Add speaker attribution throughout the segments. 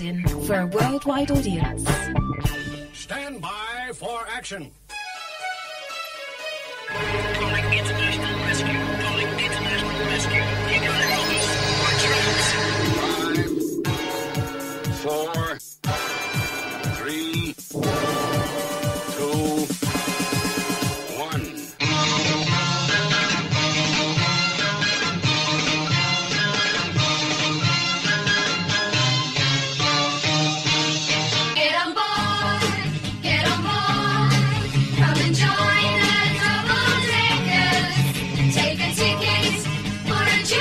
Speaker 1: Aladdin for a worldwide audience.
Speaker 2: Stand by for action.
Speaker 3: Calling international rescue. Calling international rescue. You gotta help us.
Speaker 2: 5, 4, 3, 2, 1.
Speaker 4: Get on board, get on board. Come and join the Double Deckers. Take a ticket for a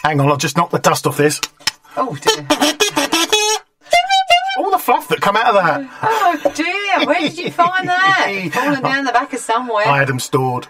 Speaker 5: Hang on, I'll just knock the dust off this.
Speaker 6: Oh dear.
Speaker 5: All the fluff that come out of that.
Speaker 6: Oh dear. Where did you find that? Falling down the back of somewhere.
Speaker 5: I had them stored.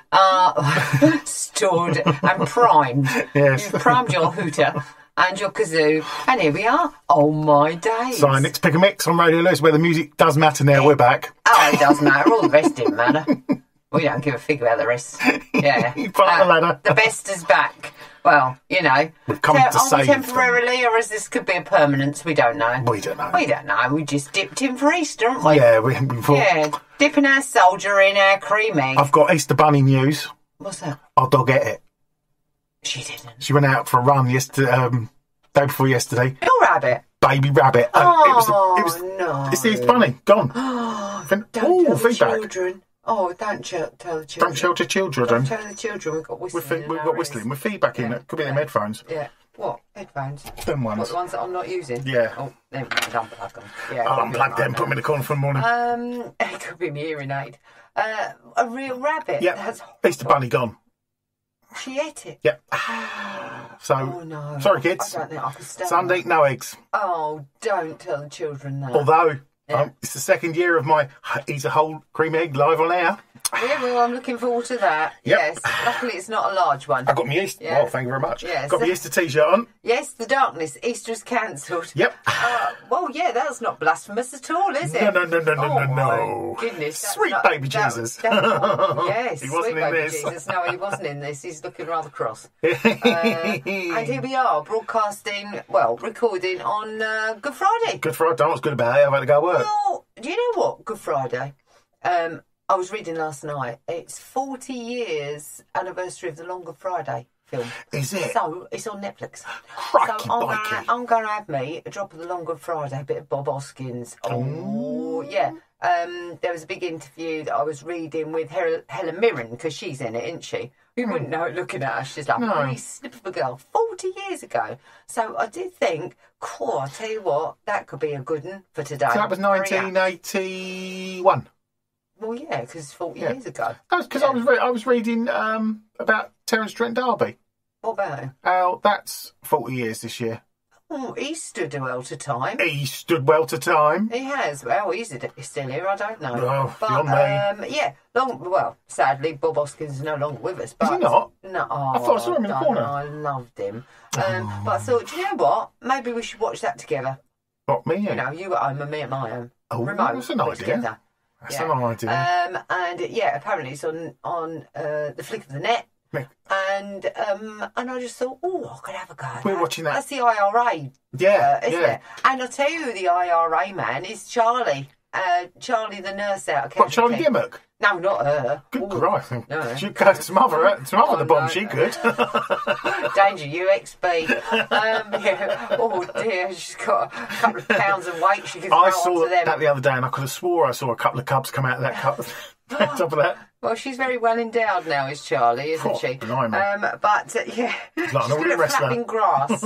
Speaker 6: Stored and primed.
Speaker 5: Yes.
Speaker 6: You've primed your hooter and your kazoo. And here we are. Oh my days.
Speaker 5: So Nick's Pick a Mix on Radio Lewis, where the music does matter now. We're back.
Speaker 6: Oh, it does matter. All the rest didn't matter. We don't give a fig about the rest. Yeah.
Speaker 5: You put up the ladder.
Speaker 6: The best is back. Well, you know.
Speaker 5: We've come to
Speaker 6: are
Speaker 5: save
Speaker 6: we temporarily, or is this could be a permanence? We don't know.
Speaker 5: We don't know.
Speaker 6: We don't know. We just dipped in for Easter, haven't we?
Speaker 5: Yeah, we thought.
Speaker 6: Yeah. Dipping our soldier in our cream egg.
Speaker 5: I've got Easter Bunny news.
Speaker 6: What's that?
Speaker 5: Our dog ate it.
Speaker 6: She didn't.
Speaker 5: She went out for a run yesterday, day before yesterday.
Speaker 6: Your rabbit.
Speaker 5: Baby rabbit.
Speaker 6: Oh,
Speaker 5: it was
Speaker 6: no.
Speaker 5: It's the Easter Bunny. Gone.
Speaker 6: Don't tell the
Speaker 5: feedback.
Speaker 6: children. Oh, don't tell the children.
Speaker 5: Don't shelter children.
Speaker 6: Don't tell the children. We've got whistling.
Speaker 5: We've got whistling. We're feedback in it. Could be them headphones.
Speaker 6: Yeah. What? Headphones?
Speaker 5: Them
Speaker 6: What,
Speaker 5: ones.
Speaker 6: the ones that I'm not using?
Speaker 5: Yeah.
Speaker 6: Oh, never mind. Unplug them. Yeah.
Speaker 5: I'll unplug them, put them in the corner for the morning.
Speaker 6: It could be my hearing aid. A real rabbit.
Speaker 5: Yeah.
Speaker 6: That's
Speaker 5: Easter Bunny gone.
Speaker 6: She ate it.
Speaker 5: Yep. So,
Speaker 6: Oh no.
Speaker 5: sorry kids.
Speaker 6: I don't think I can stand
Speaker 5: Sunday,
Speaker 6: that.
Speaker 5: no eggs.
Speaker 6: Oh, don't tell the children that.
Speaker 5: Although,
Speaker 6: Yeah.
Speaker 5: it's the second year of my Eat a Whole Cream Egg live on air.
Speaker 6: Yeah, well, I'm looking forward to that.
Speaker 5: Yep.
Speaker 6: Yes. Luckily, it's not a large one.
Speaker 5: I got my Easter.
Speaker 6: Yeah.
Speaker 5: Well, thank you very much.
Speaker 6: Yes.
Speaker 5: Got my Easter t-shirt on.
Speaker 6: Yes, the darkness. Easter's cancelled.
Speaker 5: Yep.
Speaker 6: Well, yeah, that's not blasphemous at all, is it?
Speaker 5: No.
Speaker 6: Oh, my
Speaker 5: No.
Speaker 6: goodness. that's
Speaker 5: Sweet
Speaker 6: not-
Speaker 5: baby
Speaker 6: that-
Speaker 5: Jesus.
Speaker 6: yes,
Speaker 5: He wasn't
Speaker 6: sweet
Speaker 5: in
Speaker 6: baby
Speaker 5: this.
Speaker 6: Jesus. No, he wasn't in this. He's looking rather cross. And here we are, broadcasting, well, recording on Good Friday.
Speaker 5: Good Friday. What's good about it? I've had to go work.
Speaker 6: Well, do you know what? Good Friday. I was reading last night. It's 40 years anniversary of the Long Good Friday film.
Speaker 5: Is it?
Speaker 6: So it's on Netflix.
Speaker 5: Crikey,
Speaker 6: so
Speaker 5: bikey.
Speaker 6: I'm going to have me a drop of the Long Good Friday, a bit of Bob Hoskins. Oh, yeah. There was a big interview that I was reading with Helen Mirren, because she's in it, isn't she? You wouldn't know it looking at her. She's like,
Speaker 5: No.
Speaker 6: pretty slip of a girl. 40 years ago. So I did think, cool, I'll tell you what, that could be a good one for today.
Speaker 5: So that was
Speaker 6: Hurry up.
Speaker 5: 1981.
Speaker 6: Well, yeah, because it's 40 years ago.
Speaker 5: That was because
Speaker 6: Yeah.
Speaker 5: I was reading about Terence Trent D'Arby.
Speaker 6: What about him?
Speaker 5: That's 40 years this year.
Speaker 6: Oh, he stood well to time.
Speaker 5: He stood well to time.
Speaker 6: He has. Well, he's still here. I don't know.
Speaker 5: Oh,
Speaker 6: but
Speaker 5: beyond me.
Speaker 6: yeah, well, sadly, Bob Hoskins is no longer with us. But
Speaker 5: he not?
Speaker 6: No,
Speaker 5: I thought I saw him in the
Speaker 6: don't
Speaker 5: corner.
Speaker 6: know, I loved him. But I thought, do you know what? Maybe we should watch that together.
Speaker 5: Not me.
Speaker 6: You know, you at home and me at my home.
Speaker 5: Oh,
Speaker 6: Remote.
Speaker 5: that's an
Speaker 6: put
Speaker 5: idea.
Speaker 6: Together.
Speaker 5: That's an idea.
Speaker 6: And yeah, apparently it's on the flick of the net.
Speaker 5: Yeah.
Speaker 6: And I just thought, oh, I could have a go. at
Speaker 5: We're
Speaker 6: that.
Speaker 5: watching that.
Speaker 6: That's the IRA,
Speaker 5: Yeah,
Speaker 6: isn't
Speaker 5: yeah.
Speaker 6: it? And I'll tell you who the IRA man is. Charlie, Charlie the nurse out of
Speaker 5: What, Charlie
Speaker 6: Casualty.
Speaker 5: Dimmock?
Speaker 6: No, not her.
Speaker 5: Good
Speaker 6: Ooh,
Speaker 5: Christ.
Speaker 6: no.
Speaker 5: She could smother the bomb,
Speaker 6: no.
Speaker 5: she could.
Speaker 6: Danger UXB. Yeah. Oh dear, she's got a couple of pounds of weight she can throw
Speaker 5: I saw
Speaker 6: onto them.
Speaker 5: that the other day and I could have swore I saw a couple of cubs come out of that cup. On top of that.
Speaker 6: Well, she's very well endowed now, is Charlie, isn't
Speaker 5: Oh,
Speaker 6: she?
Speaker 5: blimey.
Speaker 6: But yeah,
Speaker 5: like an
Speaker 6: she's
Speaker 5: Olympic
Speaker 6: good at
Speaker 5: wrestler.
Speaker 6: flapping grass.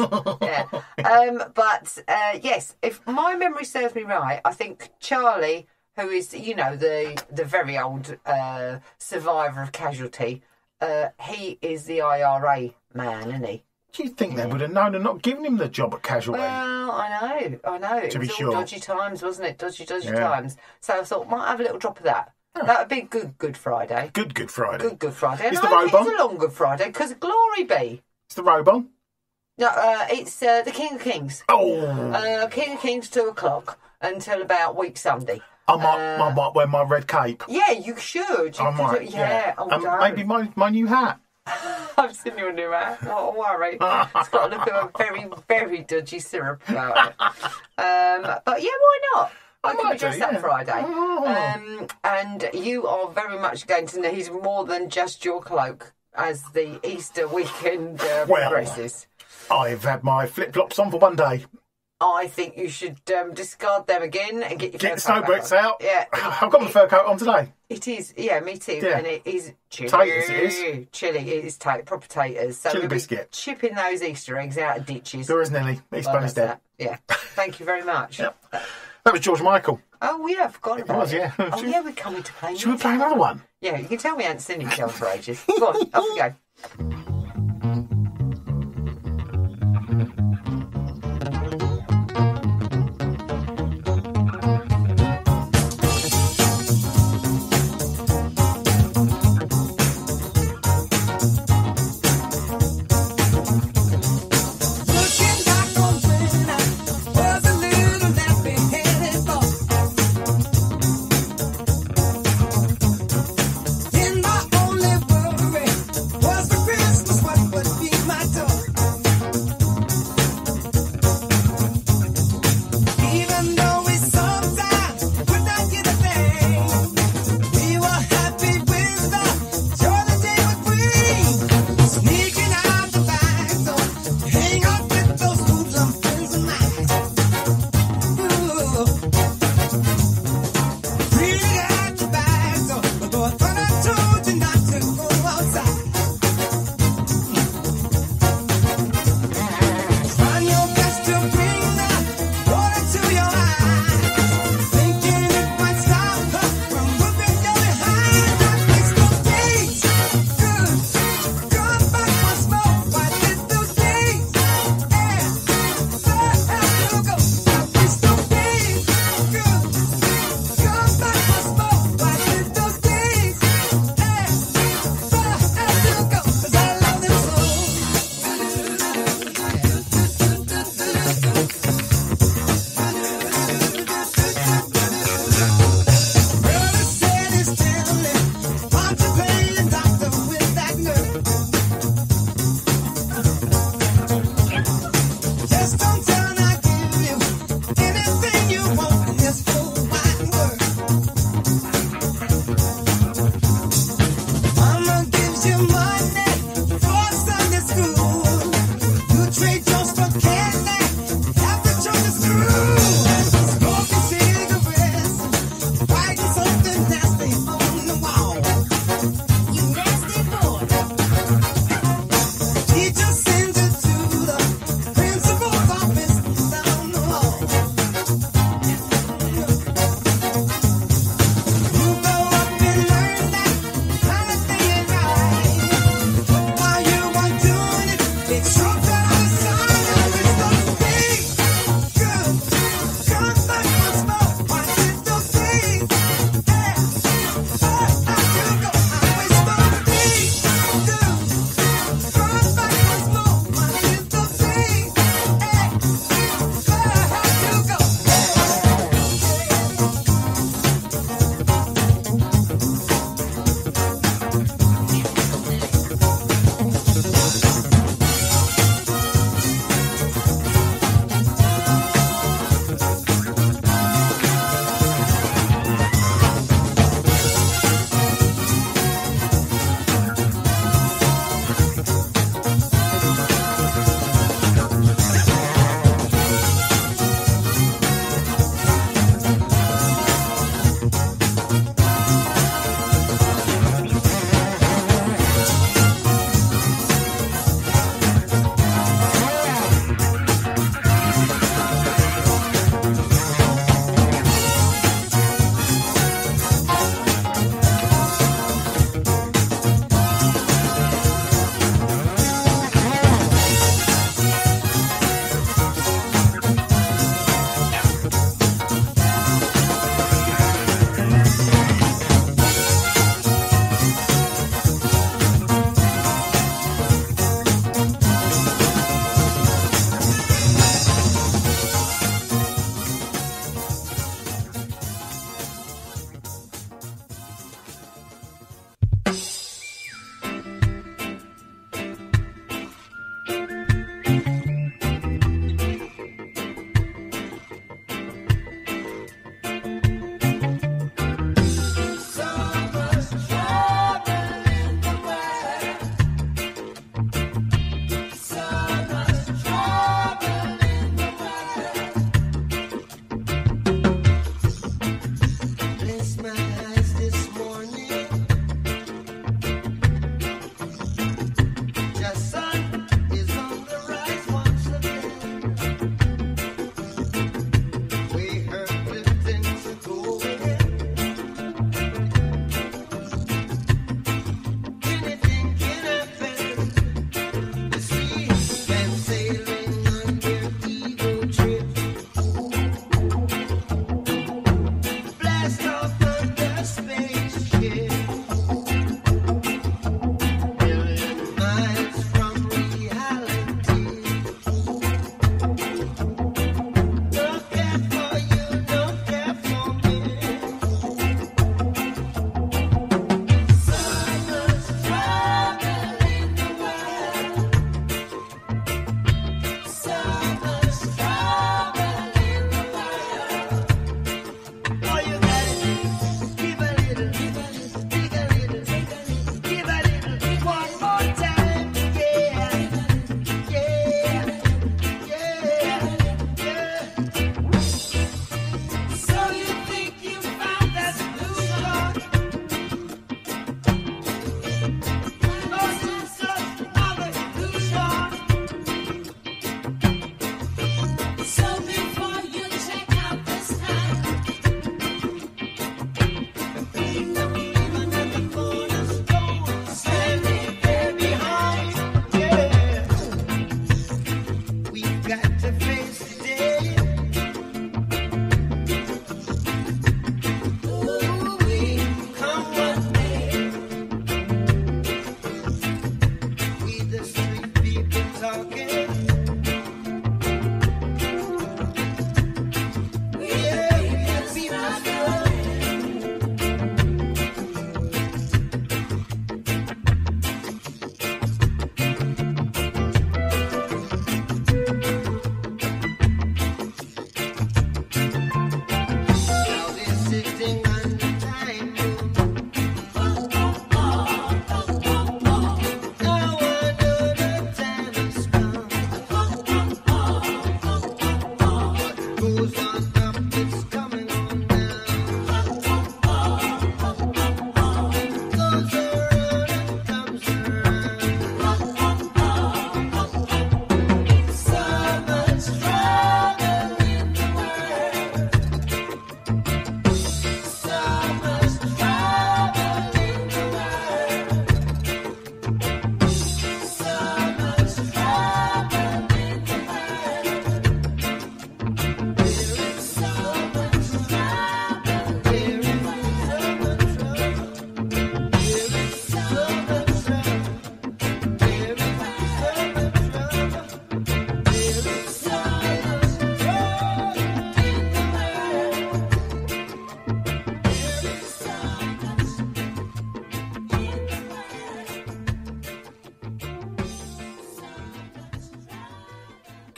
Speaker 6: Yeah. Yes, if my memory serves me right, I think Charlie, who is, you know, the very old survivor of Casualty, he is the IRA man, isn't he?
Speaker 5: Do you think they would have known and not given him the job at Casualty?
Speaker 6: Well, I know. It
Speaker 5: To be
Speaker 6: was
Speaker 5: sure.
Speaker 6: all dodgy times, wasn't it? Dodgy
Speaker 5: Yeah.
Speaker 6: times. So I thought, might have a little drop of that. That would be Good Friday.
Speaker 5: Good Friday.
Speaker 6: Good Friday. And
Speaker 5: Is
Speaker 6: I
Speaker 5: the
Speaker 6: think
Speaker 5: robe
Speaker 6: it's a long Good Friday, because glory be.
Speaker 5: Is the robe on?
Speaker 6: No, it's the King of Kings.
Speaker 5: Oh,
Speaker 6: King of Kings, 2:00 until about week Sunday.
Speaker 5: I might wear my red cape.
Speaker 6: Yeah, you should. You
Speaker 5: I
Speaker 6: could
Speaker 5: might.
Speaker 6: do- yeah. Oh,
Speaker 5: And
Speaker 6: don't.
Speaker 5: maybe my new hat.
Speaker 6: I've seen your new hat. What a worry. It's got a look of a very, very dodgy syrup about it. But yeah, why not? I could
Speaker 5: might
Speaker 6: be dressed
Speaker 5: do,
Speaker 6: up
Speaker 5: yeah.
Speaker 6: Friday.
Speaker 5: Oh.
Speaker 6: And you are very much going to need more than just your cloak as the Easter weekend
Speaker 5: Well,
Speaker 6: progresses.
Speaker 5: I've had my flip-flops on for one day.
Speaker 6: I think you should discard them again and get your
Speaker 5: Get the
Speaker 6: fur coat
Speaker 5: snow
Speaker 6: back
Speaker 5: boots
Speaker 6: on.
Speaker 5: out.
Speaker 6: Yeah.
Speaker 5: I've got my fur coat on today.
Speaker 6: It is, yeah, me too.
Speaker 5: Yeah.
Speaker 6: And it is chilly.
Speaker 5: Taters, it is.
Speaker 6: Chilly, it is proper taters. So
Speaker 5: Chilli
Speaker 6: we'll be
Speaker 5: biscuit.
Speaker 6: chipping those Easter eggs out of ditches.
Speaker 5: There is Nelly. East
Speaker 6: Well,
Speaker 5: Bunny's
Speaker 6: that's
Speaker 5: dead.
Speaker 6: that. Yeah. Thank you very much.
Speaker 5: Yep. That was George Michael.
Speaker 6: Oh, yeah, I forgot about
Speaker 5: was,
Speaker 6: it.
Speaker 5: yeah.
Speaker 6: Oh, yeah, we're coming to play.
Speaker 5: Should we
Speaker 6: music.
Speaker 5: play another one?
Speaker 6: Yeah, you can tell we haven't seen each other for ages. Go on, off we go.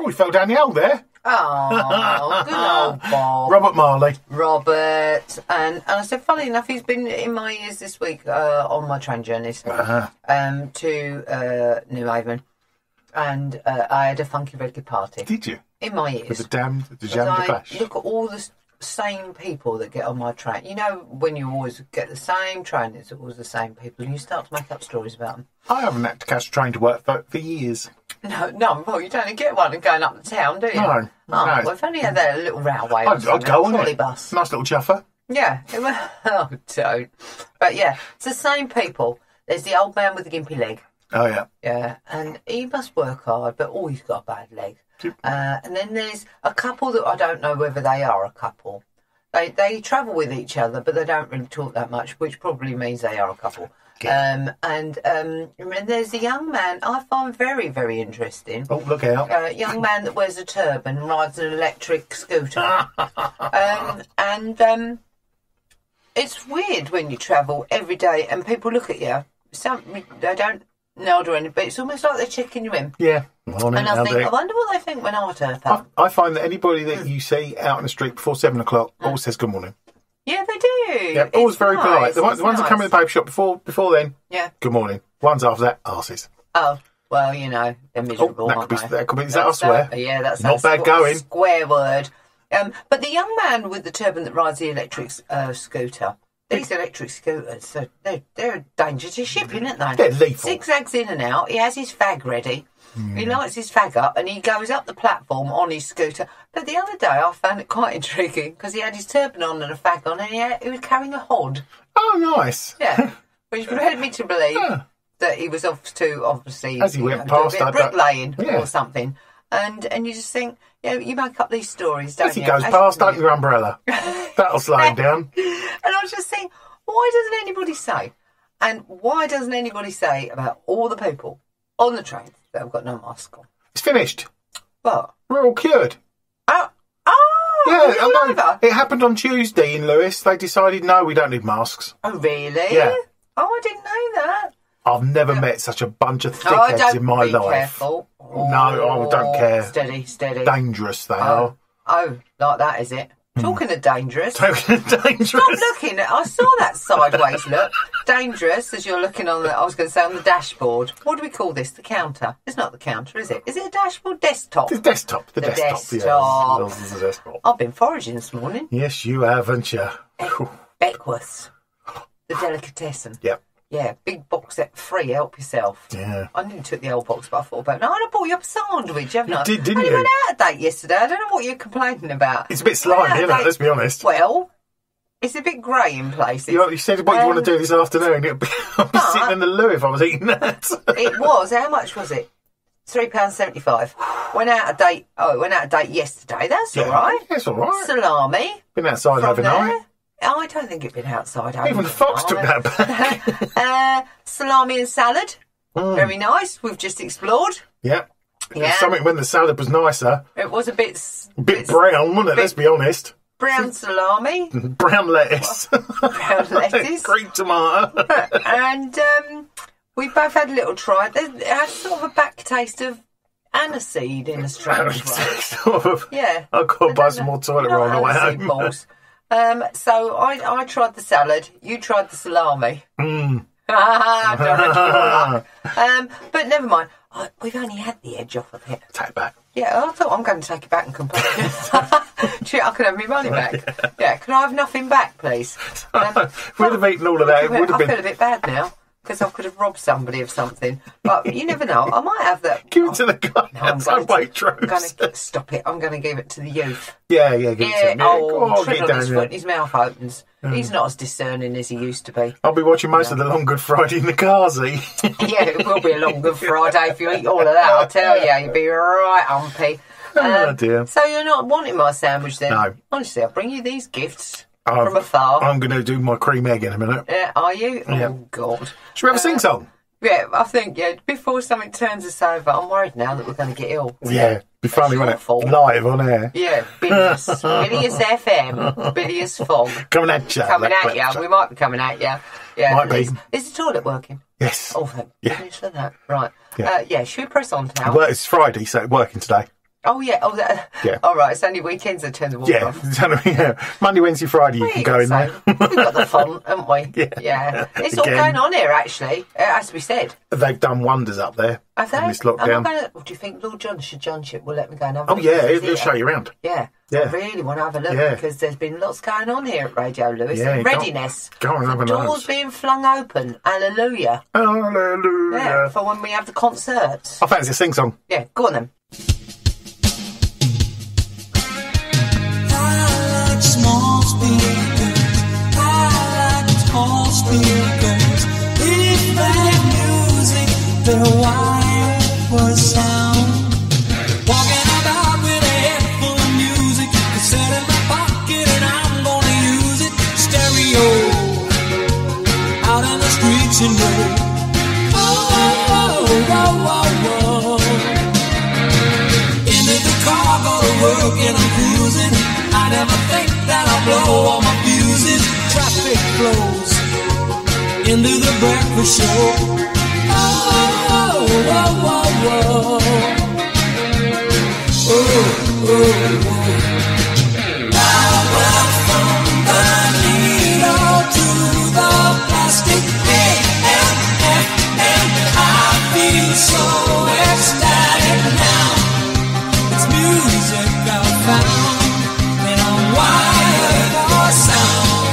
Speaker 5: Oh, he fell down the hole there.
Speaker 6: Oh, good old Bob.
Speaker 5: Robert Marley.
Speaker 6: Robert. And I said, funny enough, he's been in my ears this week on my train journeys to New Haven. And I had a funky reggae party.
Speaker 5: Did you?
Speaker 6: In my ears.
Speaker 5: With the Jam de Clash.
Speaker 6: Look at all the same people that get on my train. You know, when you always get the same train, it's always the same people, and you start to make up stories about them.
Speaker 5: I haven't had to catch a train to work for years.
Speaker 6: No, well, you don't get one and going up the town, do you?
Speaker 5: No.
Speaker 6: Well, if only had a little railway.
Speaker 5: I'd go on
Speaker 6: trolley
Speaker 5: it.
Speaker 6: bus.
Speaker 5: Nice little chuffer.
Speaker 6: Yeah. Oh, don't. But yeah, it's the same people. There's the old man with the gimpy leg.
Speaker 5: Oh, yeah.
Speaker 6: Yeah, and he must work hard, but he's got a bad leg. And then there's a couple that I don't know whether they are a couple. They travel with each other, but they don't really talk that much, which probably means they are a couple.
Speaker 5: Yeah.
Speaker 6: And there's a young man I find very, very interesting.
Speaker 5: Oh, look out.
Speaker 6: A young man that wears a turban and rides an electric scooter. It's weird when you travel every day and people look at you. They don't nod or anything, but it's almost like they're checking you in.
Speaker 5: Yeah. Morning,
Speaker 6: And I think, I wonder what they think when I turn up.
Speaker 5: I find that anybody that you see out in the street before 7 o'clock always says good morning.
Speaker 6: Yeah, they do.
Speaker 5: Yeah, always
Speaker 6: It's
Speaker 5: very
Speaker 6: nice.
Speaker 5: polite. The ones
Speaker 6: It's
Speaker 5: that come in the paper shop before then,
Speaker 6: Yeah.
Speaker 5: good morning. Ones after that, arses.
Speaker 6: Oh, well, you know, they're miserable,
Speaker 5: that
Speaker 6: aren't
Speaker 5: could be-
Speaker 6: they?
Speaker 5: that could be- is that a swear?
Speaker 6: Yeah, that's
Speaker 5: Not
Speaker 6: a
Speaker 5: bad going.
Speaker 6: square word. But the young man with the turban that rides the electric scooter, these electric scooters, so they're a danger to shipping, aren't they?
Speaker 5: They're lethal.
Speaker 6: Zigzags in and out. He has his fag ready. He lights his fag up and he goes up the platform on his scooter. But the other day I found it quite intriguing because he had his turban on and a fag on and he was carrying a hod.
Speaker 5: Oh, nice.
Speaker 6: Yeah, which led me to believe that he was off to, obviously,
Speaker 5: As he went
Speaker 6: do a
Speaker 5: past,
Speaker 6: bit of
Speaker 5: I don't-
Speaker 6: bricklaying
Speaker 5: Yeah.
Speaker 6: or something. And you just think, you make up these stories, don't
Speaker 5: As he
Speaker 6: you?
Speaker 5: goes
Speaker 6: As
Speaker 5: past,
Speaker 6: you-
Speaker 5: open your umbrella. That'll slow him down.
Speaker 6: And I was just thinking, why doesn't anybody say? And why doesn't anybody say about all the people on the train that have got no mask on?
Speaker 5: It's finished.
Speaker 6: What?
Speaker 5: We're all cured.
Speaker 6: Oh,
Speaker 5: Yeah,
Speaker 6: it's all
Speaker 5: I know.
Speaker 6: over.
Speaker 5: It happened on Tuesday in Lewis. They decided, no, we don't need masks.
Speaker 6: Oh, really?
Speaker 5: Yeah.
Speaker 6: Oh, I didn't know that.
Speaker 5: I've never met such a bunch of
Speaker 6: Oh,
Speaker 5: thickheads
Speaker 6: don't
Speaker 5: in my
Speaker 6: be
Speaker 5: life.
Speaker 6: careful.
Speaker 5: No, I don't care.
Speaker 6: Steady.
Speaker 5: Dangerous they are.
Speaker 6: Oh, like that, is it? Talking of dangerous.
Speaker 5: Dangerous.
Speaker 6: Stop looking. I saw that sideways look. Dangerous as you're looking on the, I was going to say on the dashboard. What do we call this? The counter. It's not the counter, is it? Is it a dashboard? Desktop.
Speaker 5: The desktop. The desktop.
Speaker 6: desktop.
Speaker 5: Yes, this is the desktop.
Speaker 6: I've been foraging this morning.
Speaker 5: Yes, you have, haven't you?
Speaker 6: Beckworth's. The delicatessen.
Speaker 5: Yep.
Speaker 6: Yeah, big box set free, help yourself.
Speaker 5: Yeah.
Speaker 6: I nearly took the old box, but I thought about it. No, I bought you up a sandwich, haven't I?
Speaker 5: You did, didn't
Speaker 6: I
Speaker 5: you?
Speaker 6: went out of date yesterday. I don't know what you're complaining about.
Speaker 5: It's a bit
Speaker 6: Went
Speaker 5: slimy,
Speaker 6: out of
Speaker 5: isn't it?
Speaker 6: date-
Speaker 5: Let's be honest.
Speaker 6: Well, it's a bit grey in places.
Speaker 5: You said what you want to do this afternoon. I'd be sitting in the loo if I was eating that.
Speaker 6: It was. How much was it? £3.75. Went out of date. Oh, it went out of date yesterday. That's all right.
Speaker 5: That's all right.
Speaker 6: Salami.
Speaker 5: Been outside
Speaker 6: From
Speaker 5: overnight.
Speaker 6: there. Oh, I don't think it'd been outside.
Speaker 5: Even the fox took that back.
Speaker 6: Salami and salad. Very nice. We've just explored.
Speaker 5: Yeah.
Speaker 6: Yeah.
Speaker 5: Something when the salad was nicer.
Speaker 6: It was a bit
Speaker 5: Brown, wasn't it? Let's be honest.
Speaker 6: brown salami,
Speaker 5: Brown lettuce.
Speaker 6: brown lettuce,
Speaker 5: Green tomato.
Speaker 6: and we both had a little try. It had sort of a back taste of aniseed in a strange way.
Speaker 5: Sort of.
Speaker 6: Yeah.
Speaker 5: I've got to buy some more toilet roll on the way
Speaker 6: aniseed
Speaker 5: home.
Speaker 6: balls. So I tried the salad. You tried the salami. But never mind. We've only had the edge off of it.
Speaker 5: Take it back.
Speaker 6: Yeah, I thought I'm going to take it back and complain. Shit, I could have my money back. Yeah, can I have nothing back, please?
Speaker 5: If we'd have eaten all of that, it would have
Speaker 6: I feel a
Speaker 5: been.
Speaker 6: bit bad now because I could have robbed somebody of something. But you never know. I might have that.
Speaker 5: Give it to the guy
Speaker 6: No, I'm
Speaker 5: outside
Speaker 6: going to
Speaker 5: Waitrose.
Speaker 6: stop it. I'm going to give it to the youth.
Speaker 5: Yeah, give it to him. Yeah, go on,
Speaker 6: tread
Speaker 5: get
Speaker 6: on his
Speaker 5: down
Speaker 6: foot,
Speaker 5: there.
Speaker 6: his mouth opens. He's not as discerning as he used to be.
Speaker 5: I'll be watching most of the Long Good Friday in the Carsey.
Speaker 6: Yeah, it will be a long Good Friday if you eat all of that, I tell you. You'll be right humpy.
Speaker 5: Oh, dear.
Speaker 6: So you're not wanting my sandwich then?
Speaker 5: No.
Speaker 6: Honestly, I'll bring you these gifts from afar.
Speaker 5: I'm going to do my cream egg in a minute.
Speaker 6: Yeah, are you?
Speaker 5: Yeah.
Speaker 6: Oh, God.
Speaker 5: Should we have a sing-song?
Speaker 6: Yeah, I think, before something turns us over, I'm worried now that we're going to get ill.
Speaker 5: Yeah, be funny,
Speaker 6: your
Speaker 5: wouldn't it?
Speaker 6: fault.
Speaker 5: Live on air.
Speaker 6: Yeah, Bilious. Bilious FM. Bilious Fog.
Speaker 5: Coming at you.
Speaker 6: Coming at you. We might be coming at you. Yeah,
Speaker 5: Might be.
Speaker 6: Is the toilet working?
Speaker 5: Yes.
Speaker 6: Oh, thank
Speaker 5: Yeah.
Speaker 6: goodness for that. Right.
Speaker 5: Yeah.
Speaker 6: Should we press on now?
Speaker 5: Well, it's Friday, so it's working today.
Speaker 6: Oh, yeah. Oh,
Speaker 5: Yeah.
Speaker 6: All right, it's only weekends that turn the water
Speaker 5: Yeah,
Speaker 6: off.
Speaker 5: yeah. Monday, Wednesday, Friday, you can go in there.
Speaker 6: We've got the fun, haven't we?
Speaker 5: Yeah.
Speaker 6: It's all
Speaker 5: Again.
Speaker 6: going on here, actually. It has to be said.
Speaker 5: They've done wonders up there
Speaker 6: Have they?
Speaker 5: in this lockdown.
Speaker 6: Do you think Lord Johnship will let me go and have a
Speaker 5: Oh
Speaker 6: look
Speaker 5: yeah,
Speaker 6: at his
Speaker 5: he'll
Speaker 6: theatre?
Speaker 5: show you around.
Speaker 6: Yeah.
Speaker 5: Yeah.
Speaker 6: I really want to have a look
Speaker 5: Yeah.
Speaker 6: because there's been lots going on here at Radio Lewis.
Speaker 5: Yeah,
Speaker 6: Readiness.
Speaker 5: go and have a
Speaker 6: Doors
Speaker 5: nose.
Speaker 6: being flung open. Hallelujah.
Speaker 5: Hallelujah.
Speaker 6: Yeah, for when we have the concerts.
Speaker 5: I fancy a sing song.
Speaker 6: Yeah, go on then.
Speaker 7: I like small speakers. I like tall speakers. If they're music, they're wired for sound. Walking about with a head full of music, cassette in my pocket, and I'm gonna use it. Stereo out in the streets and road. Oh, oh, oh, oh, oh. Into the car, go to work, and I'm cruising. I never think that I'll blow all my fuses. Traffic flows into the breakfast show. Oh, oh, oh, oh, oh. Oh, oh, oh. I went from the needle to the plastic. A-M-F-M. I feel so ecstatic now. It's music I found, and I'm wired for sound.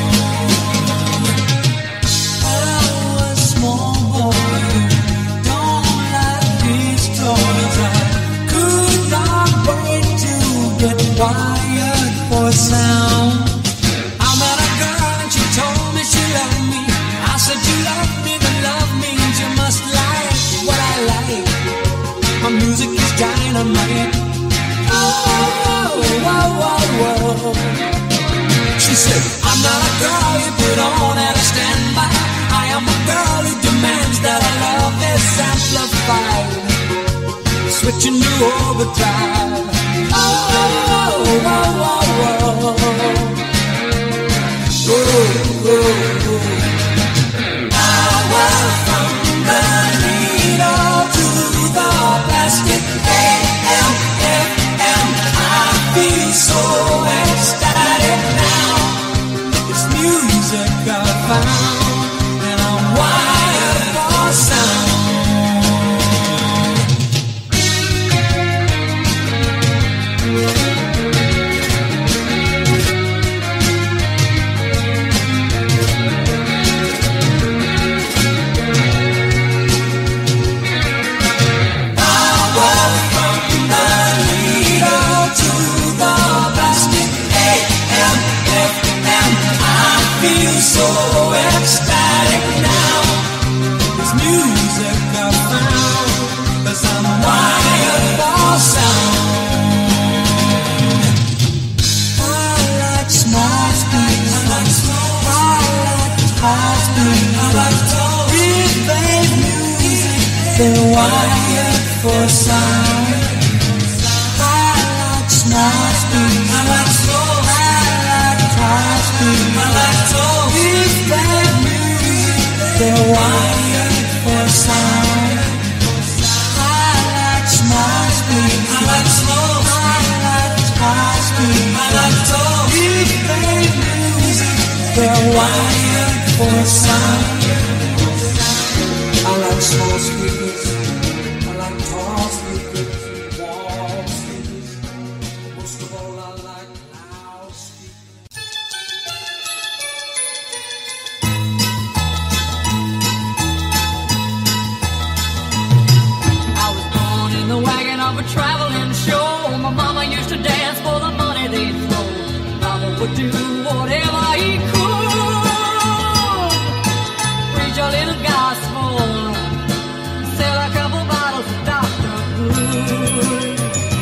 Speaker 7: I was a small boy, don't like these toys. I could not wait to get wired for sound. I met a girl and she told me she loved me. I said you love me, but love means you must like what I like. My music is dynamite. Oh, oh, oh, oh. She said, I'm not a girl you put on at a standby. I am a girl who demands that our love is amplified. Switching to overdrive. Oh, oh, oh, oh, oh. Oh, oh, oh. I went from the needle to the plastic. A-M-F-M. I feel so ecstatic now. It's music I found, and I'm wired for sound. Feel so ecstatic now. It's music I found, 'cause I'm wired for sound. I like small speakers. I like tall speakers. If they music, they're wired for sound. I like small speakers. I like tall speakers. If they music, they're wired for sound. I like small speakers. I like tall speakers. If they music, they're wired for sound. I like small speakers. I like tall speakers. Wall speakers. Most of all, I like loud speakers.
Speaker 8: I was born in the wagon of a traveling show. My mama used to dance for the money they'd throw. Papa would do whatever he could. Preach a little gospel, sell a couple bottles of Dr. Good.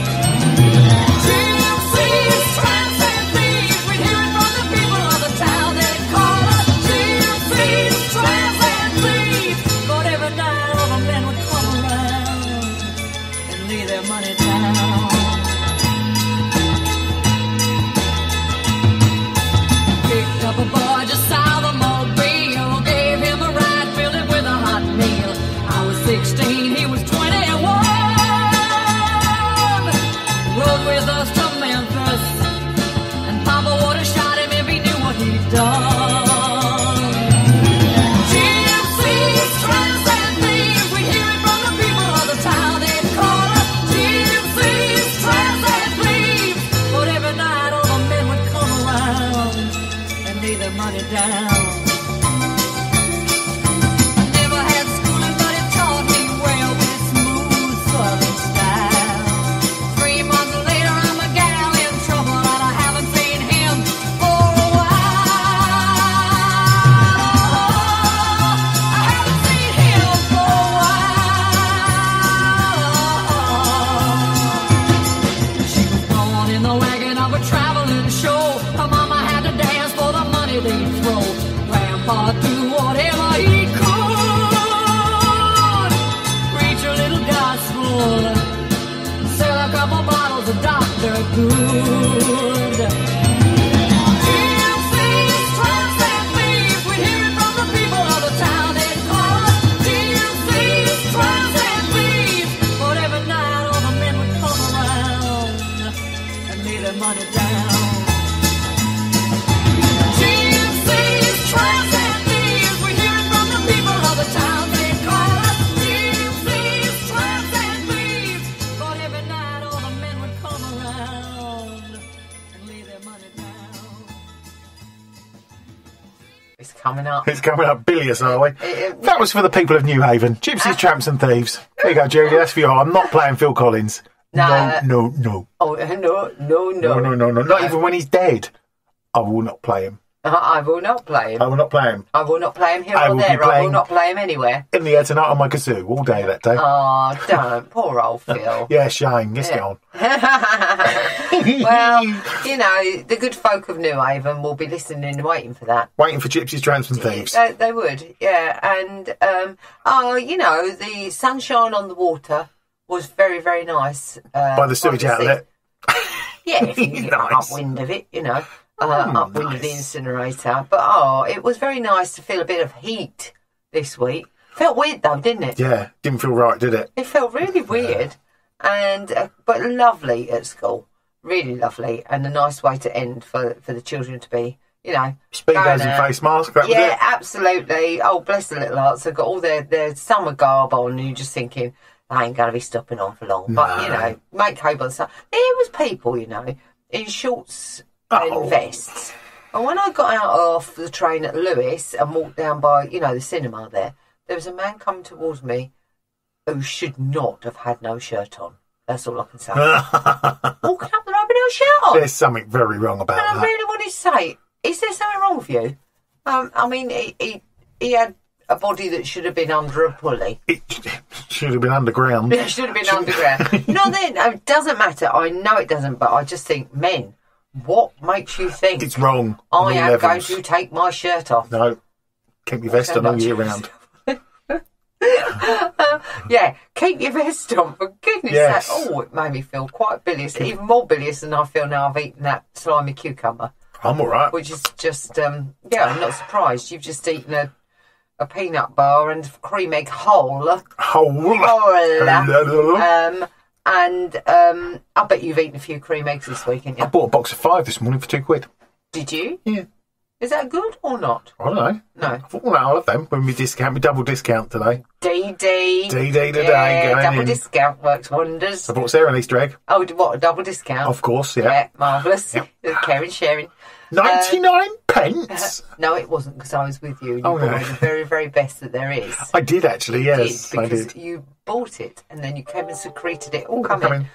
Speaker 8: Gypsies, tramps, and thieves, we'd hear it from the people of the town. They'd call us gypsies, tramps, and thieves. But every night all the men would come around and lay their money down. Picked up a boy just south of Mobile, gave him a ride, filled him I'd do whatever he could. Preach a little gospel, sell a couple bottles of Dr. Good. DMC's tramps and thieves, we hear it from the people of the town they call us. DMC's tramps and thieves, but every night all the men would come around and lay their money down. DMC's tramps and thieves, we hear it from the people of the town they call us. DMC's tramps and thieves, but every night all the men would come around and lay their money down.
Speaker 6: It's coming up.
Speaker 5: It's coming up bilious, are we?
Speaker 6: It-
Speaker 5: That was for the people of New Haven. Gypsies, tramps and thieves. There you go, Judy. That's for you. I'm not playing Phil Collins.
Speaker 6: Nah.
Speaker 5: No.
Speaker 6: Oh, no.
Speaker 5: No. Not even when he's dead. I will not play him.
Speaker 6: I will not play him.
Speaker 5: I will not play him.
Speaker 6: I will not play him here
Speaker 5: I
Speaker 6: or
Speaker 5: will be
Speaker 6: there. I will
Speaker 5: playing-
Speaker 6: not play him anywhere.
Speaker 5: In the air tonight on my kazoo all day that day.
Speaker 6: Oh, don't. Poor old Phil.
Speaker 5: Yeah, Shane. Let's get on.
Speaker 6: Well, you know, the good folk of New Haven will be listening and waiting for that.
Speaker 5: Waiting for Gypsies, tramps and thieves.
Speaker 6: They would, yeah. And, you know, the sunshine on the water was very, very nice.
Speaker 5: By the sewage outlet.
Speaker 6: Yeah, if you can get
Speaker 5: Nice.
Speaker 6: upwind of it, you know. Upwind of the incinerator. But, it was very nice to feel a bit of heat this week. Felt weird, though, didn't it?
Speaker 5: Yeah, didn't feel right, did it?
Speaker 6: It felt really weird. And but lovely at school. Really lovely. And a nice way to end for the children to be, you know.
Speaker 5: Speedos
Speaker 6: going
Speaker 5: and
Speaker 6: out.
Speaker 5: face mask, that was
Speaker 6: Yeah,
Speaker 5: it.
Speaker 6: absolutely. Oh, bless the little hearts. They've got all their summer garb on, and you're just thinking, they ain't going to be stopping on for long. But,
Speaker 5: No.
Speaker 6: you know, make hope on some. There was people, you know, in shorts
Speaker 5: Oh.
Speaker 6: and vests. And when I got out off the train at Lewis and walked down by, you know, the cinema there was a man coming towards me who should not have had no shirt on. That's all I can say. Walking up the road with no shirt on.
Speaker 5: There's something very wrong about
Speaker 6: And I
Speaker 5: that.
Speaker 6: really wanted to say, is there something wrong with you? I mean, he had a body that should have been under a pulley.
Speaker 5: It should have been underground.
Speaker 6: It should have been underground. No, it doesn't matter. I know it doesn't, but I just think, men, what makes you think
Speaker 5: It's wrong.
Speaker 6: I
Speaker 5: on all
Speaker 6: am going
Speaker 5: levels.
Speaker 6: to take my shirt off?
Speaker 5: No. Keep your vest
Speaker 6: So
Speaker 5: on all
Speaker 6: much.
Speaker 5: year round.
Speaker 6: Yeah, keep your vest on, for goodness
Speaker 5: Yes.
Speaker 6: sake. Oh, it made me feel quite bilious, even more bilious than I feel now I've eaten that slimy cucumber,
Speaker 5: I'm all right.
Speaker 6: which is just, I'm not surprised. You've just eaten a peanut bar and cream egg whole. And I bet you've eaten a few cream eggs this week, haven't
Speaker 5: I
Speaker 6: you?
Speaker 5: bought a box of 5 this morning for £2.
Speaker 6: Did you?
Speaker 5: Yeah.
Speaker 6: Is that good or not?
Speaker 5: I don't know.
Speaker 6: No.
Speaker 5: I thought, well, I'll have them when we double discount today.
Speaker 6: DD.
Speaker 5: DD today,
Speaker 6: Yeah,
Speaker 5: going
Speaker 6: double
Speaker 5: in.
Speaker 6: discount works wonders.
Speaker 5: I bought Sarah an Easter egg.
Speaker 6: Oh, what, a double discount?
Speaker 5: Of course, yeah.
Speaker 6: Yeah, marvellous. Caring, sharing.
Speaker 5: 99 pence.
Speaker 6: No, it wasn't, because I was with you. And you
Speaker 5: Oh,
Speaker 6: bought
Speaker 5: no.
Speaker 6: me the very, very best that there is.
Speaker 5: I did actually, yes.
Speaker 6: You did,
Speaker 5: I
Speaker 6: because
Speaker 5: did.
Speaker 6: you bought it and then you came and secreted it. Oh,
Speaker 5: come
Speaker 6: come in.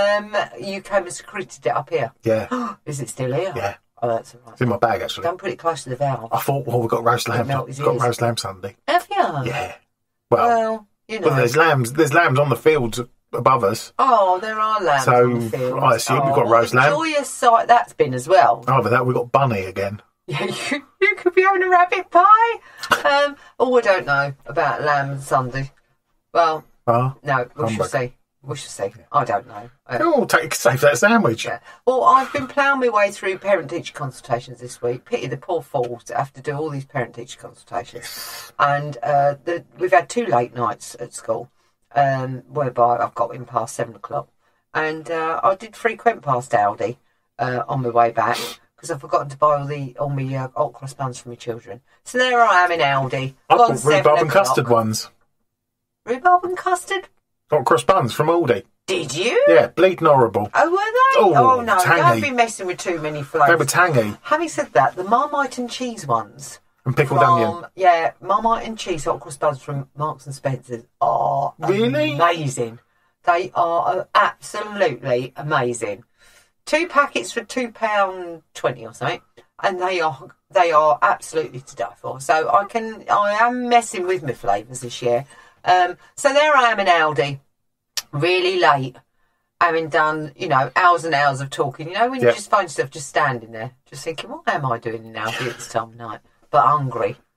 Speaker 6: You came and secreted it up here.
Speaker 5: Yeah.
Speaker 6: Is it still here?
Speaker 5: Yeah.
Speaker 6: Oh, that's all right.
Speaker 5: It's in my bag, actually.
Speaker 6: Don't put it close to the valve.
Speaker 5: I thought, well, we've got roast lamb.
Speaker 6: melt his
Speaker 5: We've got
Speaker 6: ears.
Speaker 5: roast lamb Sunday.
Speaker 6: Have you?
Speaker 5: Yeah. Well,
Speaker 6: Well, you know.
Speaker 5: there's lambs on the fields above us.
Speaker 6: Oh, there are lambs
Speaker 5: So,
Speaker 6: on the field.
Speaker 5: I assume you've got roast lamb.
Speaker 6: Joyous sight that's been as well.
Speaker 5: Over that, we've got bunny again.
Speaker 6: Yeah, you could be having a rabbit pie. I don't know about lamb and Sunday. Well,
Speaker 5: Oh,
Speaker 6: no, we shall
Speaker 5: humbug.
Speaker 6: see. We shall see. I don't know.
Speaker 5: Oh, save that sandwich.
Speaker 6: Yeah. Well, I've been ploughing my way through parent-teacher consultations this week. Pity the poor fools that have to do all these parent-teacher consultations. And we've had 2 late nights at school, whereby I've got in past 7 o'clock. And I did frequent past Aldi on my way back, because I've forgotten to buy all my hot cross buns for my children. So there I am in Aldi.
Speaker 5: I
Speaker 6: Gone
Speaker 5: bought
Speaker 6: 7
Speaker 5: rhubarb and
Speaker 6: o'clock.
Speaker 5: custard ones.
Speaker 6: Rhubarb and custard?
Speaker 5: Hot cross buns from Aldi.
Speaker 6: Did you?
Speaker 5: Yeah, bleeding horrible.
Speaker 6: Oh, were they?
Speaker 5: Oh,
Speaker 6: No,
Speaker 5: tangy.
Speaker 6: don't be messing with too many flavours.
Speaker 5: They were tangy.
Speaker 6: Having said that, the Marmite and cheese ones
Speaker 5: And pickled onion.
Speaker 6: yeah, Marmite and cheese hot cross buns from Marks and Spencer's are
Speaker 5: Really?
Speaker 6: amazing. They are absolutely amazing. 2 packets for £2.20 or something, and they are absolutely to die for. So I am messing with my flavours this year. So there I am in Aldi, really late, having done, hours and hours of talking. When you
Speaker 5: Yeah.
Speaker 6: just find yourself just standing there, just thinking, what am I doing in Aldi at this time of night? But hungry.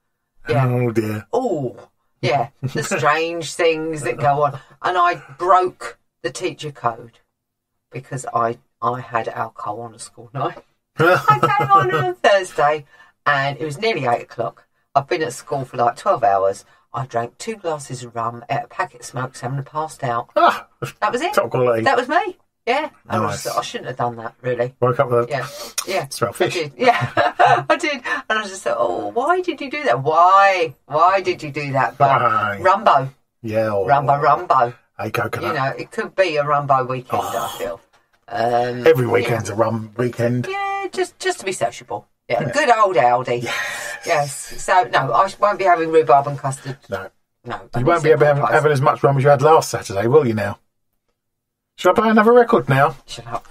Speaker 6: Yeah.
Speaker 5: Oh dear.
Speaker 6: Oh, yeah. The strange things that go on. And I broke the teacher code because I had alcohol on a school night. I came on a Thursday and it was nearly 8 o'clock. I've been at school for like 12 hours. I drank 2 glasses of rum, ate a packet of smokes, and passed out.
Speaker 5: Ah,
Speaker 6: That was it.
Speaker 5: top quality.
Speaker 6: That was me. Yeah. And
Speaker 5: Nice.
Speaker 6: I shouldn't have done that, really.
Speaker 5: Woke up with
Speaker 6: Yeah. Yeah.
Speaker 5: Smell
Speaker 6: I
Speaker 5: fish.
Speaker 6: did. Yeah. I did. And I was just like, oh, why did you do that? Why? Why did you do that? But
Speaker 5: Why?
Speaker 6: Rumbo.
Speaker 5: Yeah. Oh.
Speaker 6: Rumbo.
Speaker 5: Hey, coconut.
Speaker 6: You know, it could be a Rumbo weekend, I feel.
Speaker 5: Every weekend's a rum weekend.
Speaker 6: Yeah, just to be sociable. Yeah, good old Aldi. Yes. So, no, I won't be having rhubarb and custard.
Speaker 5: No.
Speaker 6: No.
Speaker 5: You won't be having as much rum as you had last Saturday, will you now? Shall I play another record now?
Speaker 6: Shut up.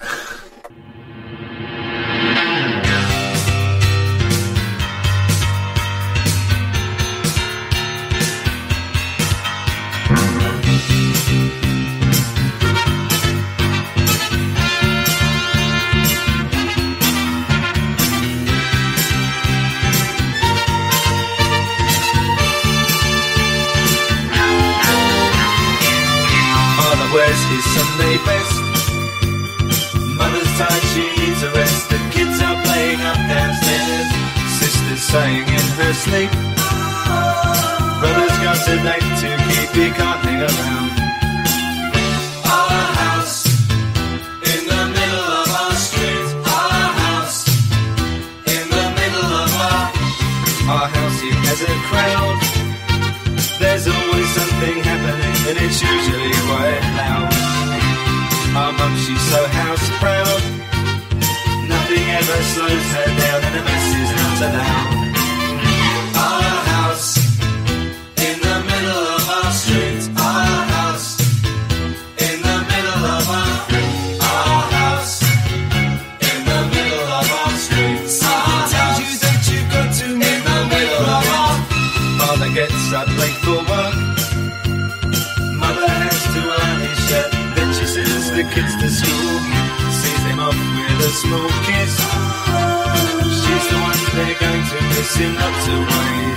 Speaker 7: Father wears his Sunday best. Mother's tired, she needs a rest. The kids are playing up downstairs. Sister's sighing in her sleep. Brother's got a date to keep, he can't hang around. Our house in the middle of our street. Our house in the middle of our house. It has a crowd. There's always something happening, and it's usually quite loud. Our mum, she's so house proud. Nothing ever slows her down, and a mess is not allowed. Our house in the middle of our street. Our house in the middle of our house in the middle of our street. Something tells you that you've got to in the middle of our. Father gets up late for work. Mother has to iron his shirt. Then she sends the kids to school. Sees them off with a small kiss. She's the one they're going to miss in lots of ways.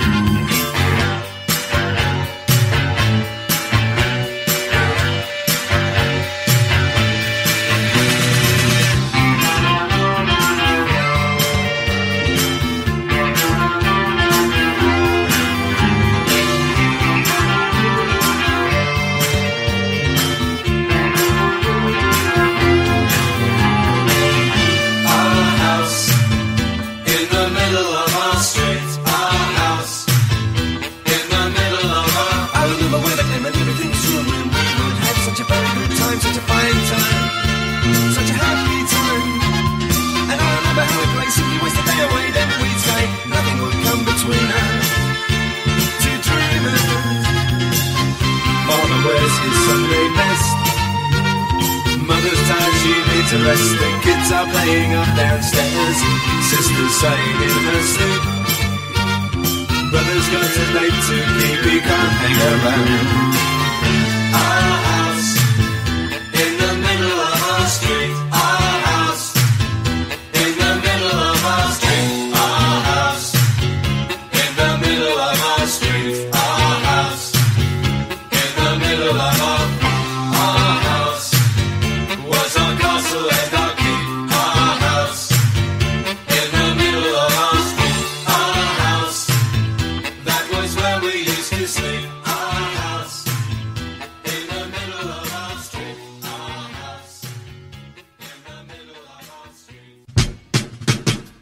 Speaker 7: Our house in the middle of our street. Our house in the middle of our. I remember when I came and everything's room and we would have such a very good time, such a fine time, such a happy time. And I remember how we played simply waste the day away. Then we'd say nothing would come between us. Two dreamers. Father wears his Sunday best. Mother's tired, she needs a rest. The kids are playing up downstairs. Sister's saying in her sleep. Brother's got a date to keep, he can't hang around. Our house in the middle of our street. Our house in the middle of our street. Our house in the middle of our street. Our house in the middle of our house was our castle and our keep. Our house in the middle of our street. Our house, that was where we used to sleep. Our house in the middle of our street. Our house in the middle of our street.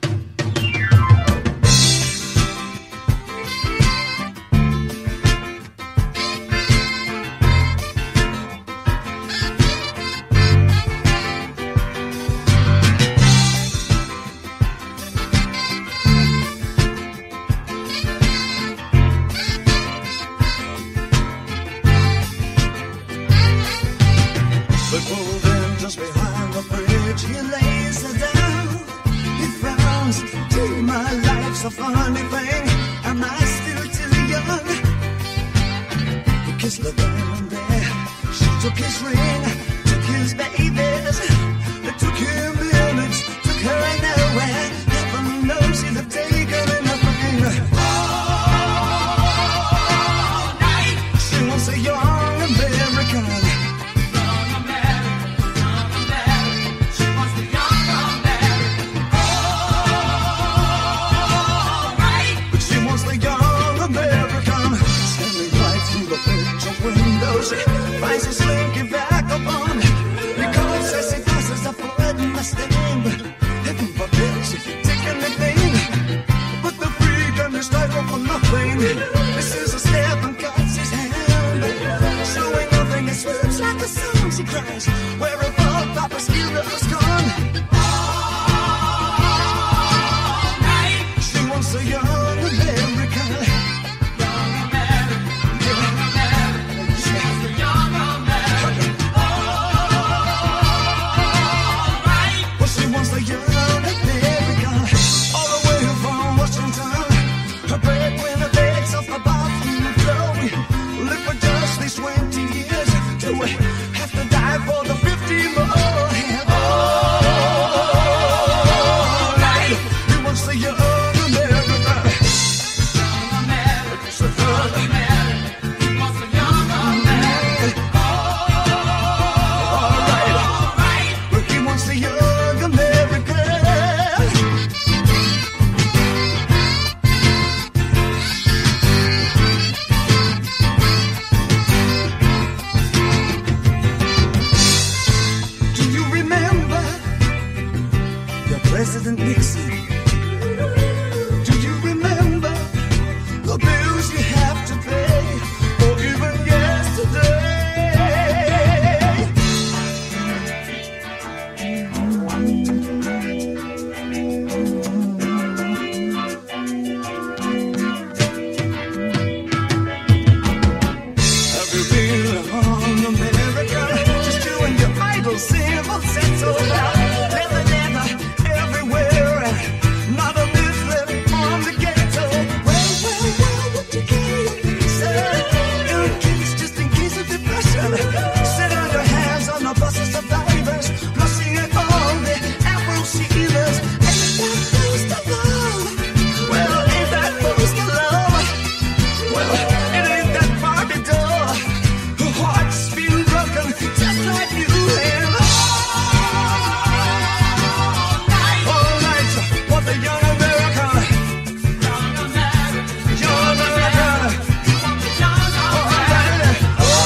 Speaker 9: But pulled in just behind the bridge, he lays her down. He frowns, take my life's a funny thing. Am I still too young? He kissed the girl one day. She took his ring, took his babies. It took him minutes, took her nowhere. Heaven knows he'd have taken anything. Oh, she finds a slinky vagabond. Because as he passes a foot in the stand, heaven forbid she take anything. But the freedom is like for nothing. This is a step and cuts his hand. Showing nothing, it swoops like a song, she cries. Where have all Papa's heroes gone? She wants a young American. Well, she wants a young American. All the way from Washington. Her breadwinner begs off the bathroom floor. We live for just these 20 years. Do we have to die for the 50 more? And all right, he wants a young American. So young American. He wants a young American. All right, but he wants a young American. Do you remember the President Nixon? Do you remember the bills you have to pay, or even yesterday? Have you been on America? Just you and your idle civil settled out. Leather everywhere. Not a myth left on the ghetto. Well, what you can say? In case, just in case of depression. Sit on your hands on the bus of survivors. Blushing at all the Afro sealers. Ain't that close to love? Well, ain't that close to love? Well, it ain't that far to go. Hearts feel broken, just like you and all night. What the young American, young American, young American. All right,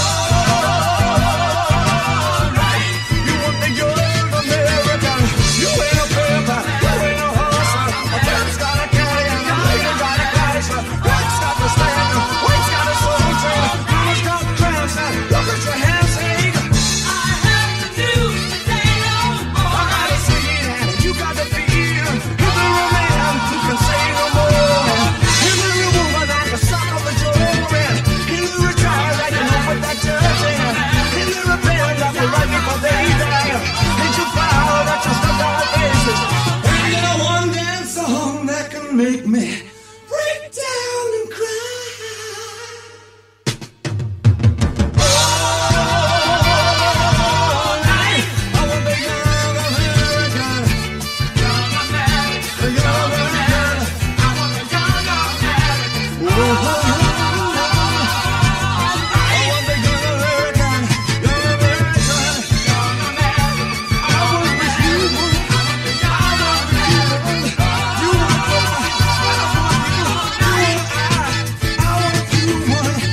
Speaker 9: you want the young American. You ain't a paper, you ain't a horse. A bird's got a carry and a lady got a crash. White's got the stand, white's got a soul train. Mama's got cramps and look at your hands ache. I have to do today no more. I gotta see it and you got to feel. Is there a man who can say no more? Is there a woman that can suck up the joy? Is there a child that can open that church in? Is there a parent that will write before they die? Did you found that you stuck our faces? Ain't there one dance song that can make me break down and cry? All night, I want the young American. Young American. The young American. I want the young American. I want the young American. Young American. Young American. I was with you. I want the young American. You want I want you. I want you.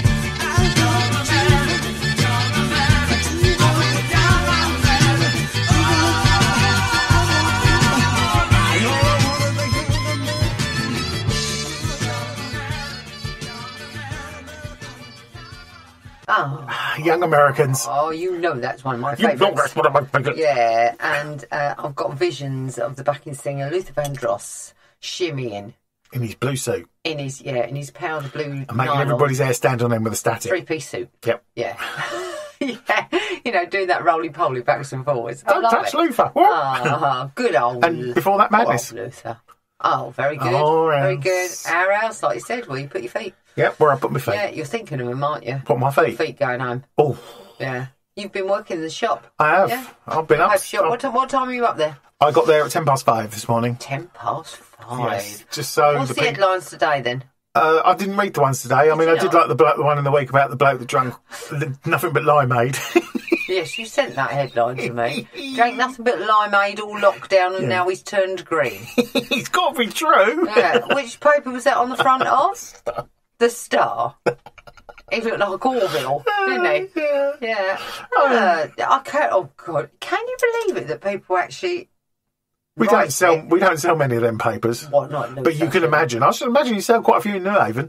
Speaker 6: Oh,
Speaker 5: Young Americans.
Speaker 6: oh, you know that's one of my
Speaker 5: You know
Speaker 6: favourites.
Speaker 5: that's one of my favourites.
Speaker 6: Yeah, and I've got visions of the backing singer Luther Vandross shimmying
Speaker 5: In his blue suit.
Speaker 6: in his powder blue
Speaker 5: And making
Speaker 6: nylon
Speaker 5: everybody's hair stand on end with a static.
Speaker 6: three-piece suit.
Speaker 5: Yep.
Speaker 6: Yeah. Yeah, you know, doing that roly-poly backwards and forwards. I
Speaker 5: Don't
Speaker 6: love
Speaker 5: touch
Speaker 6: it.
Speaker 5: Luther.
Speaker 6: Ah, good old.
Speaker 5: And before that, Madness.
Speaker 6: Poor old Luther. Oh, very good.
Speaker 5: Our
Speaker 6: Very
Speaker 5: house.
Speaker 6: good. Our house, like you said, where you put your feet.
Speaker 5: Yep, where I put my feet.
Speaker 6: Yeah, you're thinking of him, aren't you?
Speaker 5: Put my feet.
Speaker 6: Feet going home.
Speaker 5: Oh,
Speaker 6: Yeah. You've been working in the shop.
Speaker 5: I have.
Speaker 6: Yeah.
Speaker 5: I've been up.
Speaker 6: Hope shop. What time are you up there?
Speaker 5: I got there at 5:10 this morning.
Speaker 6: 5:10.
Speaker 5: Yes, just so
Speaker 6: What's
Speaker 5: the
Speaker 6: the
Speaker 5: people.
Speaker 6: headlines today then?
Speaker 5: I didn't read the ones today. I mean, I
Speaker 6: you
Speaker 5: did
Speaker 6: not?
Speaker 5: like the one in the week about the bloke that drank nothing but limeade.
Speaker 6: Yes, you sent that headline to me. Drank nothing but limeade all lockdown and now he's turned green.
Speaker 5: It's got to be true.
Speaker 6: Yeah. Which paper was that on the front of? The Star. He looked like Orville, didn't he?
Speaker 5: Yeah.
Speaker 6: Yeah. I can't. Oh God! Can you believe it that people actually?
Speaker 5: We don't sell many of them papers.
Speaker 6: What, not
Speaker 5: but you can imagine. I should imagine you sell quite a few in New Haven.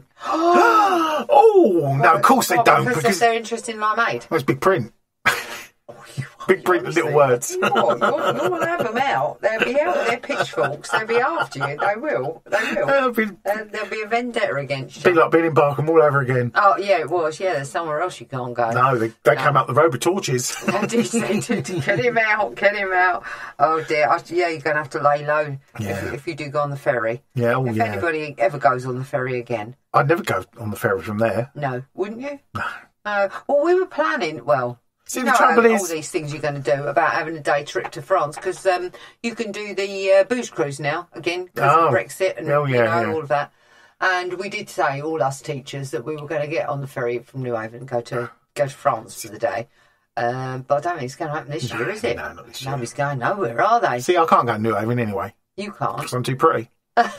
Speaker 5: Oh no! Of course they don't
Speaker 6: because they're interested in limeade.
Speaker 5: Well, it's big print. Big print and little words.
Speaker 6: You want to have them out. They'll be out with their pitchforks. They'll be after you. They will. There'll be a vendetta against you.
Speaker 5: Be like being in Barkham all over again.
Speaker 6: Oh, yeah, it was. Yeah, there's somewhere else you can't go.
Speaker 5: No, they came up the road with torches.
Speaker 6: They did. Get him out. Oh, dear. You're going to have to lay low if you do go on the ferry.
Speaker 5: Yeah,
Speaker 6: if anybody ever goes on the ferry again.
Speaker 5: I'd never go on the ferry from there.
Speaker 6: No, wouldn't you? No. Well, we were planning,
Speaker 5: see, the trouble is
Speaker 6: all these things you're going to do about having a day trip to France because you can do the booze cruise now again because of Brexit and all of that. And we did say, all us teachers, that we were going to get on the ferry from New Haven and go to France for the day. But I don't think it's going to happen this year, is it?
Speaker 5: No, not this year.
Speaker 6: Nobody's going nowhere, are they?
Speaker 5: See, I can't go to New Haven anyway.
Speaker 6: You can't.
Speaker 5: Because I'm too pretty.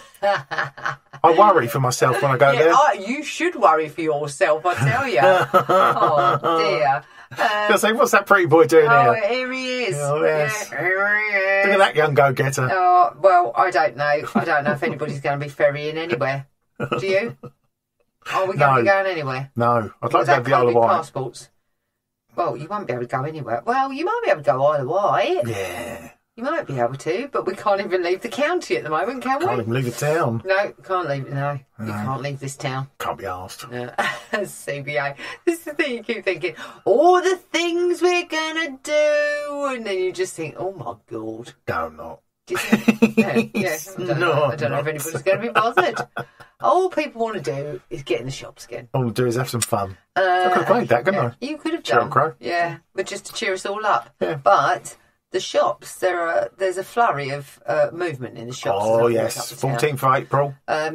Speaker 5: I worry for myself when I go there.
Speaker 6: You should worry for yourself, I tell you. Oh, dear.
Speaker 5: They'll say, what's that pretty boy doing here?
Speaker 6: Oh, here he is.
Speaker 5: Oh, yes.
Speaker 6: Yeah, here he is.
Speaker 5: Look at that young go-getter.
Speaker 6: Oh, well, I don't know. I don't know if anybody's going to be ferrying anywhere. Do you? Are we going to be going anywhere?
Speaker 5: No. I'd like to go to the Isle of Wight.
Speaker 6: Passports. Well, you won't be able to go anywhere. Well, you might be able to go Isle of Wight.
Speaker 5: Yeah.
Speaker 6: You might be able to, but we can't even leave the county at the moment, can we?
Speaker 5: Can't even leave the town.
Speaker 6: No, can't leave. No, you can't leave this town.
Speaker 5: Can't be asked.
Speaker 6: No. CBA. This is the thing you keep thinking. All the things we're gonna do, and then you just think, oh my God.
Speaker 5: No, not.
Speaker 6: Do you think? Yeah. I don't know if anybody's going to be bothered. All people want to do is get in the shops again.
Speaker 5: All I want to do is have some fun. I could have played that, couldn't I?
Speaker 6: You could have
Speaker 5: Cheer
Speaker 6: done.
Speaker 5: Crow.
Speaker 6: Yeah, but just to cheer us all up.
Speaker 5: Yeah.
Speaker 6: But the shops, there's a flurry of movement in the shops.
Speaker 5: Oh yes, 14th of April.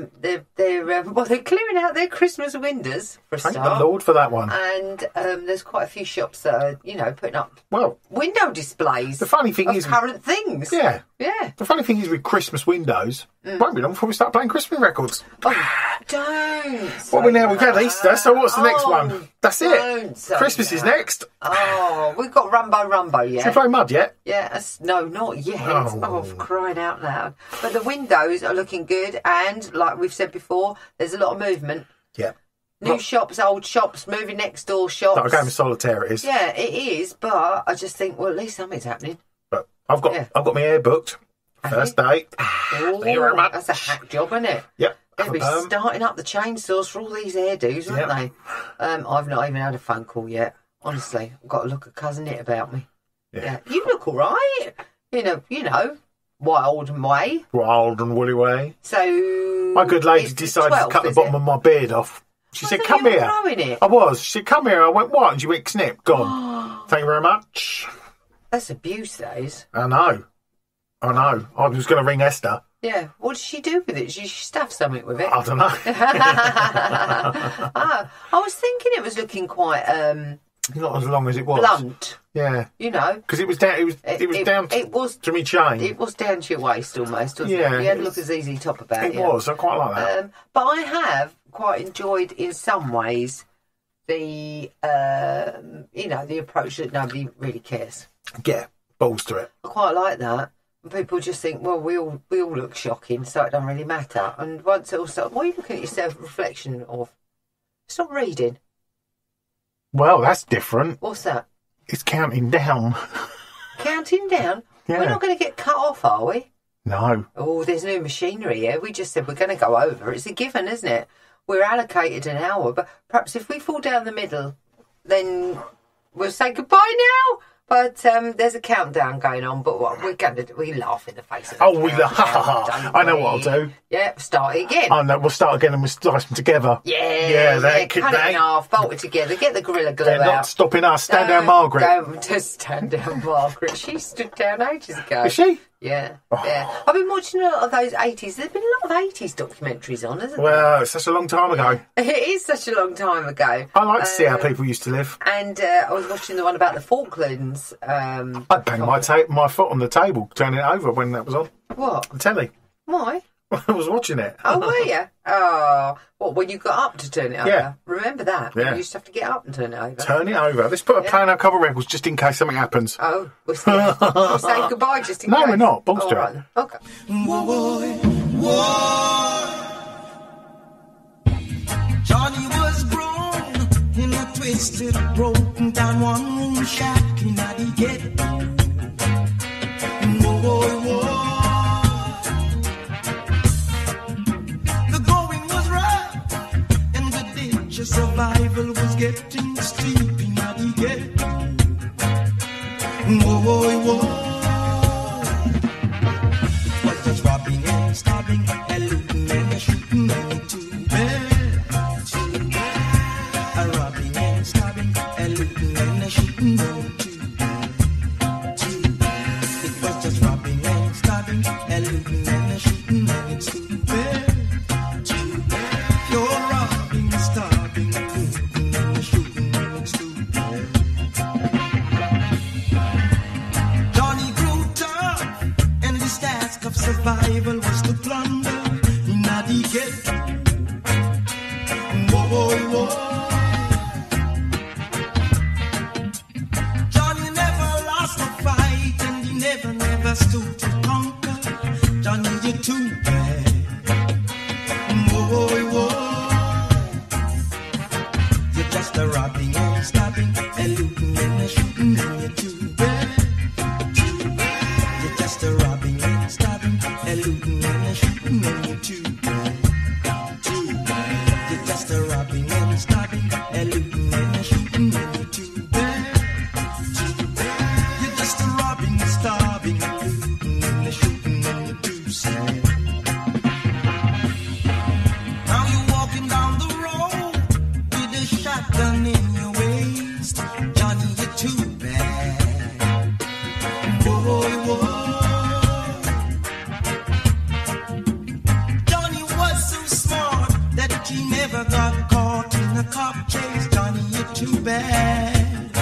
Speaker 6: They're clearing out their Christmas windows for a
Speaker 5: Thank
Speaker 6: start.
Speaker 5: the Lord for that one.
Speaker 6: And there's quite a few shops that are, putting up window displays.
Speaker 5: The funny thing is
Speaker 6: current things.
Speaker 5: Yeah.
Speaker 6: Yeah.
Speaker 5: The funny thing is with Christmas windows, won't be long before we start playing Christmas records.
Speaker 6: Oh, don't.
Speaker 5: Well, we've had Easter, so what's the next one? That's it.
Speaker 6: Say
Speaker 5: Christmas
Speaker 6: that.
Speaker 5: is next.
Speaker 6: Oh, we've got Rumbo, yeah.
Speaker 5: Should we play Mud yet?
Speaker 6: Yeah, no, not yet.
Speaker 5: Oh.
Speaker 6: For crying out loud. But the windows are looking good, and like we've said before, there's a lot of movement.
Speaker 5: Yeah.
Speaker 6: New shops, old shops, moving next door shops.
Speaker 5: Like a game of solitaire it is.
Speaker 6: Yeah, it is, but I just think, well, at least something's happening.
Speaker 5: But I've got my hair booked. First date. Thank you very much.
Speaker 6: That's a hack job, isn't it?
Speaker 5: Yep.
Speaker 6: They'll be starting up the chainsaws for all these hairdos, aren't they? I've not even had a phone call yet. Honestly, I've got to look at Cousin It about me. Yeah. You look all right. You know, wild and way.
Speaker 5: Wild and woolly way.
Speaker 6: So
Speaker 5: my good lady decided to cut the bottom of my beard off. She said, come here. I was. She said, come here. I went, what? And she went, snip, gone. Thank you very much.
Speaker 6: That's abuse, that is.
Speaker 5: I know. I was going to ring Esther.
Speaker 6: Yeah. What did she do with it? Did she stuff something with it?
Speaker 5: I don't know.
Speaker 6: I was thinking it was looking quite
Speaker 5: not as long as it was.
Speaker 6: Blunt.
Speaker 5: Yeah.
Speaker 6: Because
Speaker 5: it was down. It was down to me chain.
Speaker 6: It was down to your waist almost. Wasn't it? You had to look as easy top about it.
Speaker 5: It was. I quite like that.
Speaker 6: But I have quite enjoyed in some ways the the approach that nobody really cares.
Speaker 5: Yeah, balls to it.
Speaker 6: I quite like that. And people just think, well, we all look shocking, so it doesn't really matter. And once it all starts, what are you looking at yourself reflection of? Stop reading.
Speaker 5: Well, that's different.
Speaker 6: What's that?
Speaker 5: It's counting down.
Speaker 6: Counting down?
Speaker 5: Yeah.
Speaker 6: We're not going to get cut off, are we?
Speaker 5: No.
Speaker 6: Oh, there's new machinery here. We just said we're going to go over. It's a given, isn't it? We're allocated an hour, but perhaps if we fall down the middle, then we'll say goodbye now. But there's a countdown going on, but what we're going to do, we laugh in the face of it.
Speaker 5: Oh, we laugh. I know what I'll do.
Speaker 6: Yeah, start it again.
Speaker 5: I know, we'll start again and we'll slice them together.
Speaker 6: cut it in half, bolt it together, get the Gorilla Glue out.
Speaker 5: They're not stopping us. Stand down, Margaret.
Speaker 6: Don't just stand down, Margaret. She stood down ages ago.
Speaker 5: Is she?
Speaker 6: Yeah, yeah. I've been watching a lot of those 80s. There's been a lot of 80s documentaries on, hasn't there?
Speaker 5: Well, it's such a long time ago.
Speaker 6: It is such a long time ago.
Speaker 5: I like to see how people used to live.
Speaker 6: And I was watching the one about the Falklands.
Speaker 5: I'd bang my foot on the table, turning it over when that was on.
Speaker 6: What?
Speaker 5: The telly.
Speaker 6: Why?
Speaker 5: I was watching it.
Speaker 6: Oh, were you? Oh, what, when you got up to turn it over?
Speaker 5: Yeah.
Speaker 6: Remember that?
Speaker 5: Yeah.
Speaker 6: You used to have to get up and turn it over.
Speaker 5: Turn it over. Let's put a play on our cover records just in case something happens.
Speaker 6: Oh, we're saying goodbye just in
Speaker 5: No,
Speaker 6: case.
Speaker 5: we're not. Balls
Speaker 6: All
Speaker 5: to
Speaker 6: right
Speaker 5: it.
Speaker 6: then. Okay.
Speaker 9: Johnny was born in a twisted, broken down one room shack in the ghetto. The going was rough, and the ditch of survival was getting steep in the ghetto. It was just robbing and stabbing and looting and shooting and too bad. A robbing and stabbing and looting and shooting and too bad. It was just robbing and stabbing and looting and shooting and it's too bad. You're robbing, stabbing, looting and shooting and it's too bad. Johnny grew tough, and his task of survival was to plunder in the ghetto. Johnny never lost a fight, and he never stood to conquer. Johnny, you're too bad. You're just a robbing and stabbing and looting and shooting, and you're too bad. You're just a robbing and stabbing and looting and shooting, and you're too bad. You're just a robbing and stabbing and looting and shooting, and you're too bad. You're just a robbing, starving, looting and shooting, and you're too sad. Now you're walking down the road with a shotgun in your waist. Johnny, you're too bad. Johnny was so smart that he never got caught in a cop chase. Johnny, you're too bad.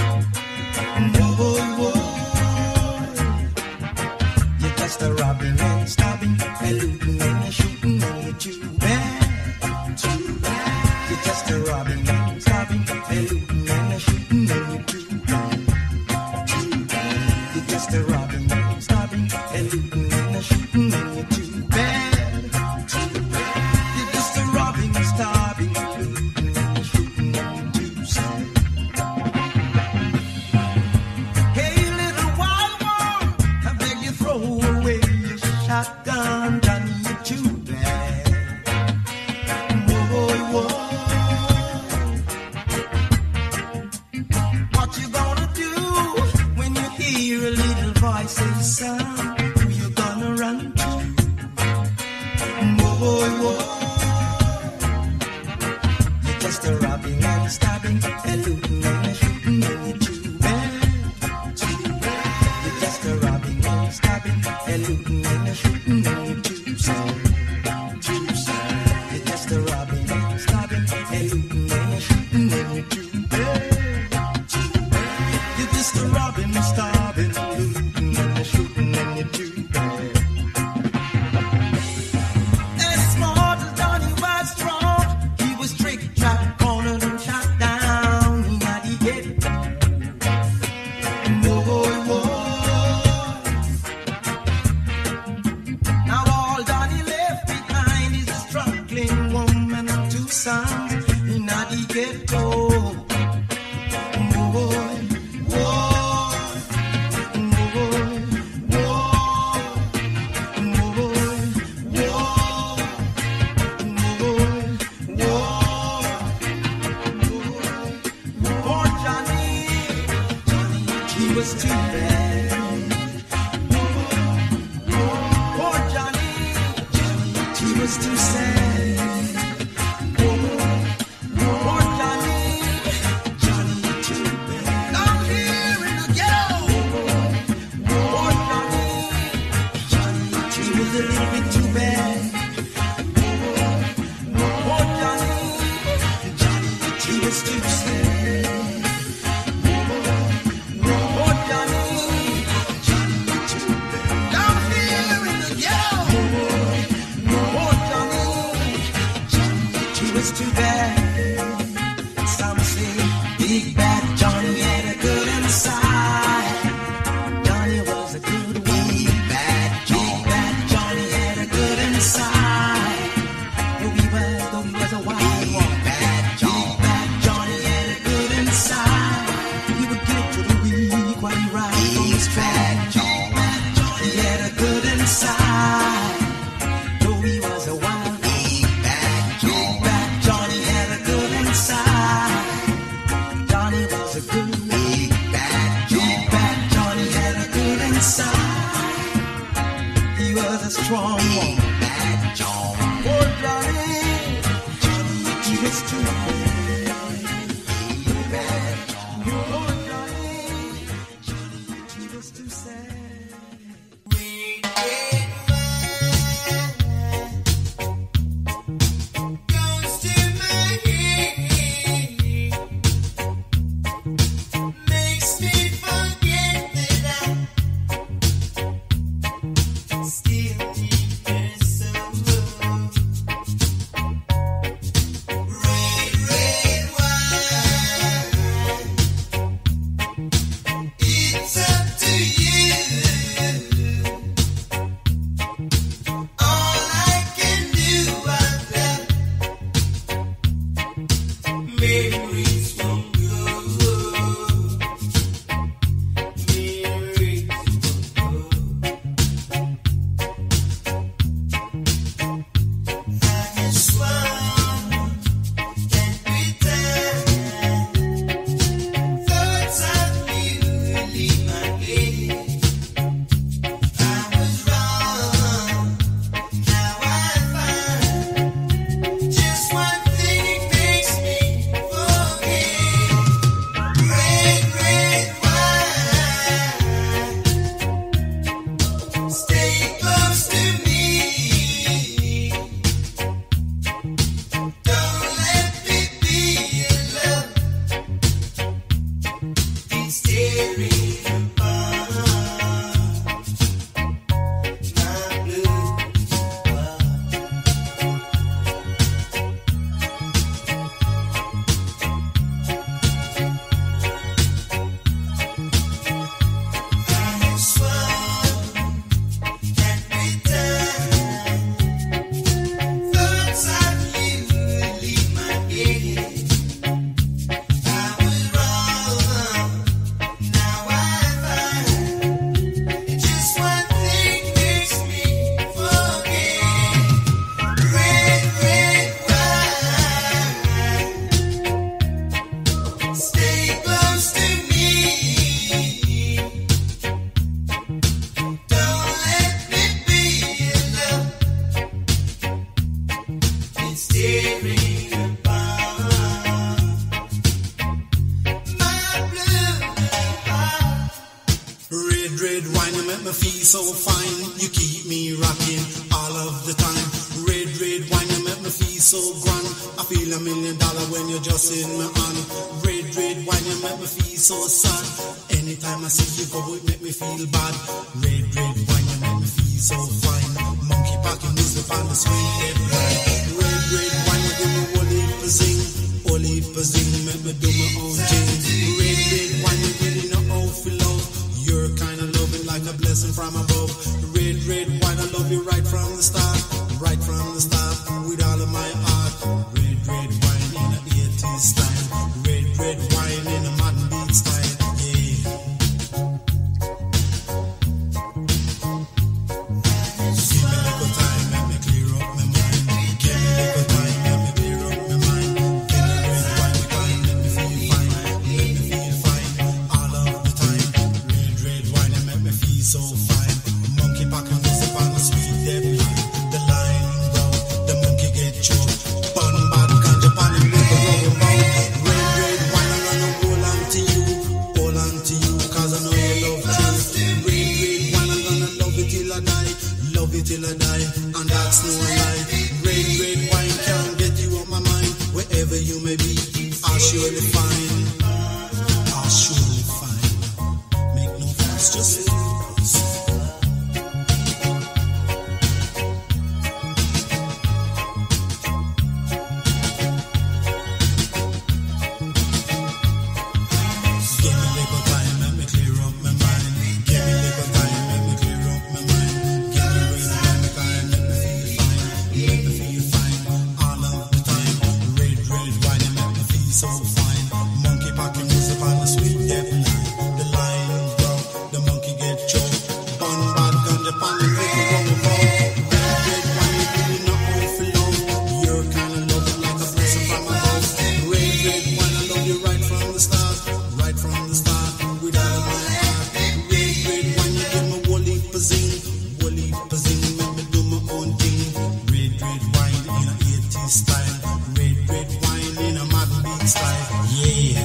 Speaker 9: You're just a robbing and stabbing and looting and shooting, and you're too bad. You're just a robbing and stabbing and looting and shooting, and you're too bad. You're just a robbing and stabbing and looting and shooting, and you're too bad. You're just a robbing and stabbing and looting and shooting, and you're too sad. Hey, little wild one, I beg you throw away your shotgun. Johnny, you're too bad. What you gonna do when you hear a little voice say, son, who you gonna run to? You're just a robbing and stabbing and looting and shooting, and you're too bad. You're just a robbing and stabbing and looting and shooting, and you're too sad. You're just a robbing and stabbing and looting and shooting, and you're too bad. You're just a robbing, starving, looting and shooting, and you're too bad. As smart as Johnny was strong, he was tricked, trapped, cornered, and shot down. He had to get it. Now all Johnny left behind is a struggling woman and two sons in the ghetto. Poor Johnny, he was too bad. Poor Johnny, he was too sad. Poor Johnny, too bad. Down here in the ghetto. Poor Johnny, he was a little bit too bad. Poor Johnny, he was too sad. Poor Johnny, too bad. Down here in the ghetto. Poor red wine, you make me feel so fine. You keep me rocking all of the time. Red wine, you make me feel so grand. I feel $1 million when you're just in my hand. Red wine, you make me feel so sad. Anytime I see you go, it make me feel bad. Red wine, you make me feel so fine. Monkey packing music on the sweet red wine. Red wine, you give me whole heap of zing. Whole heap of zing, make me do my own thing. Red wine, you really know how to love. You're kind of loving like a blessing from above. Red wine, I love you right from the start. Right from the start, with all of my heart. Red wine in a 80s style. Red wine in a modern beat style. Yeah. Give me a little time, let me clear up my mind. Give me a little time, let me clear up my mind. Give me red wine, let me feel fine. Let me feel fine all of the time. Red wine, and make me feel so fine. Monkey pack and music on the sweet dead line. The line round, the monkey get choked. Bun bad ganja pan and make a roll round. Red wine, I'm gonna hold on to you, cause I know you love truth. Red wine, I'm gonna love it till I die, and that's no lie. Red wine can't get you on my mind. Wherever you may be, I'll surely find. Make no fuss, just focus. Give me a little time, let me clear up my mind. Give me a little time, let me clear up my mind. Give me red wine, time, let me feel fine. Let me feel fine all of the time. Red wine, you make me feel so fine. Monkey packing music on the sweet death line. The line broke, the monkey get choked. Bun bad ganja pan and make me roll about. Red wine, you really know how to love. You're kind of loving like a blessing from above. Red wine, I love you right from the start. Right from the start, with all of my heart. Red wine, you give me whole heap of zing. Whole heap of zing, make me do my own thing. Red wine in a 80s style. Red wine in a modern beat style. Yeah.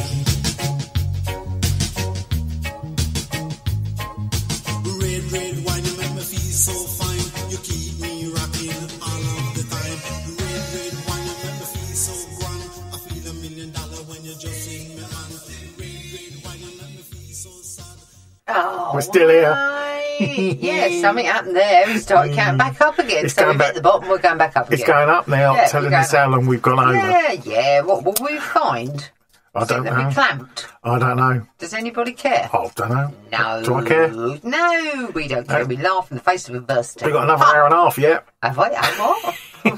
Speaker 9: Red wine, you make me feel so fine. You keep me rocking all of the time. Red wine, you make me feel so grand. I feel $1 million when you're just in my hand. Red wine, you make me feel so sad.
Speaker 6: Oh,
Speaker 5: We're still here.
Speaker 6: right. Yeah, something happened there. We started counting back up again.
Speaker 5: It's
Speaker 6: So
Speaker 5: going
Speaker 6: we've hit
Speaker 5: back-
Speaker 6: the bottom, we're going back up again.
Speaker 5: It's going up now,
Speaker 6: Yeah,
Speaker 5: telling
Speaker 6: we're
Speaker 5: us how long we've gone over.
Speaker 6: Yeah. What will we find?
Speaker 5: I don't
Speaker 6: That we
Speaker 5: know.
Speaker 6: clamped.
Speaker 5: I don't know.
Speaker 6: Does anybody care?
Speaker 5: I don't know.
Speaker 6: No.
Speaker 5: Do I care?
Speaker 6: No, we don't care.
Speaker 5: No.
Speaker 6: We laugh in the face of adversity.
Speaker 5: We've got another hour and a half yet.
Speaker 6: Have I? What?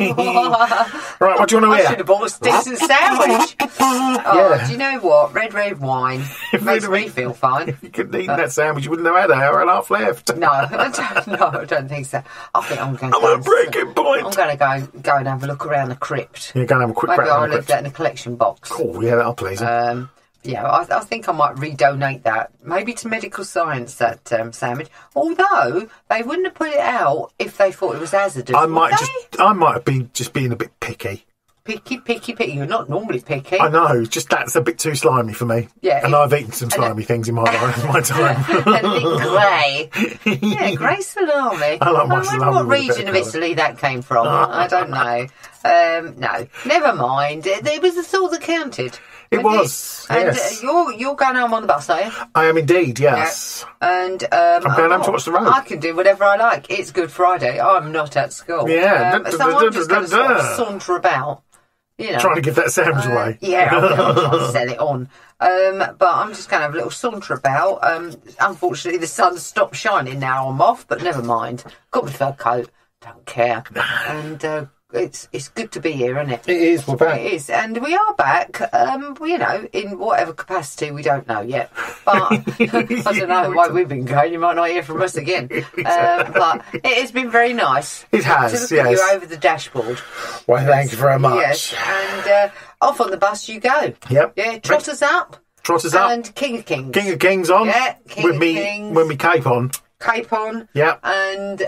Speaker 5: Right, what do you want
Speaker 6: I
Speaker 5: to
Speaker 6: should
Speaker 5: hear?
Speaker 6: have bought a decent sandwich. Oh,
Speaker 5: Yeah.
Speaker 6: do you know what? Red wine makes me feel fine.
Speaker 5: If you couldn't eat that sandwich, you wouldn't have had an hour and a half left.
Speaker 6: No, I don't think so. I think I'm going to
Speaker 5: I'm at a breaking point.
Speaker 6: I'm going to go and have a look around the crypt.
Speaker 5: You're going to have a quick
Speaker 6: Maybe
Speaker 5: break.
Speaker 6: I'll leave that in a collection box.
Speaker 5: Cool, yeah, that'll please you.
Speaker 6: Yeah, I think I might redonate that. Maybe to medical science, that sandwich. Although, they wouldn't have put it out if they thought it was hazardous.
Speaker 5: I
Speaker 6: would
Speaker 5: might
Speaker 6: they?
Speaker 5: have been just being a bit picky.
Speaker 6: Picky. You're not normally picky.
Speaker 5: I know, just that's a bit too slimy for me.
Speaker 6: Yeah,
Speaker 5: and I've eaten some slimy things in my life, my time.
Speaker 6: A bit grey. Yeah, grey salami.
Speaker 5: I like my
Speaker 6: wonder
Speaker 5: salami
Speaker 6: what
Speaker 5: with a bit
Speaker 6: region
Speaker 5: of
Speaker 6: of
Speaker 5: colour.
Speaker 6: Italy that came from. I don't know. No, never mind. It was the thought that counted.
Speaker 5: It was,
Speaker 6: And
Speaker 5: yes.
Speaker 6: you're going home on the bus, are you?
Speaker 5: I am indeed, yes.
Speaker 6: And
Speaker 5: I'm going home to watch the road.
Speaker 6: I can do whatever I like. It's Good Friday. I'm not at school.
Speaker 5: Yeah.
Speaker 6: So I'm just going to sort of saunter about. You know,
Speaker 5: Trying to give that sandwich away.
Speaker 6: Yeah, I'm trying to sell it on. But I'm just going to have a little saunter about. Unfortunately, the sun stopped shining now. I'm off, but never mind. Got my fur coat. Don't care. And it's good to be here, isn't it?
Speaker 5: It is, we're back.
Speaker 6: It is, and we are back. In whatever capacity, we don't know yet. But I don't know why we've been going. You might not hear from us again. But it has been very nice.
Speaker 5: It has,
Speaker 6: to look at
Speaker 5: yes.
Speaker 6: you over the dashboard.
Speaker 5: Well, thank you very much.
Speaker 6: Yes, and off on the bus you go.
Speaker 5: Yep.
Speaker 6: Yeah, trot us up.
Speaker 5: Trot us up.
Speaker 6: And King of Kings.
Speaker 5: King of Kings on.
Speaker 6: Yeah, King
Speaker 5: with
Speaker 6: of
Speaker 5: me,
Speaker 6: Kings.
Speaker 5: When we cape on.
Speaker 6: Cape on.
Speaker 5: Yep.
Speaker 6: And,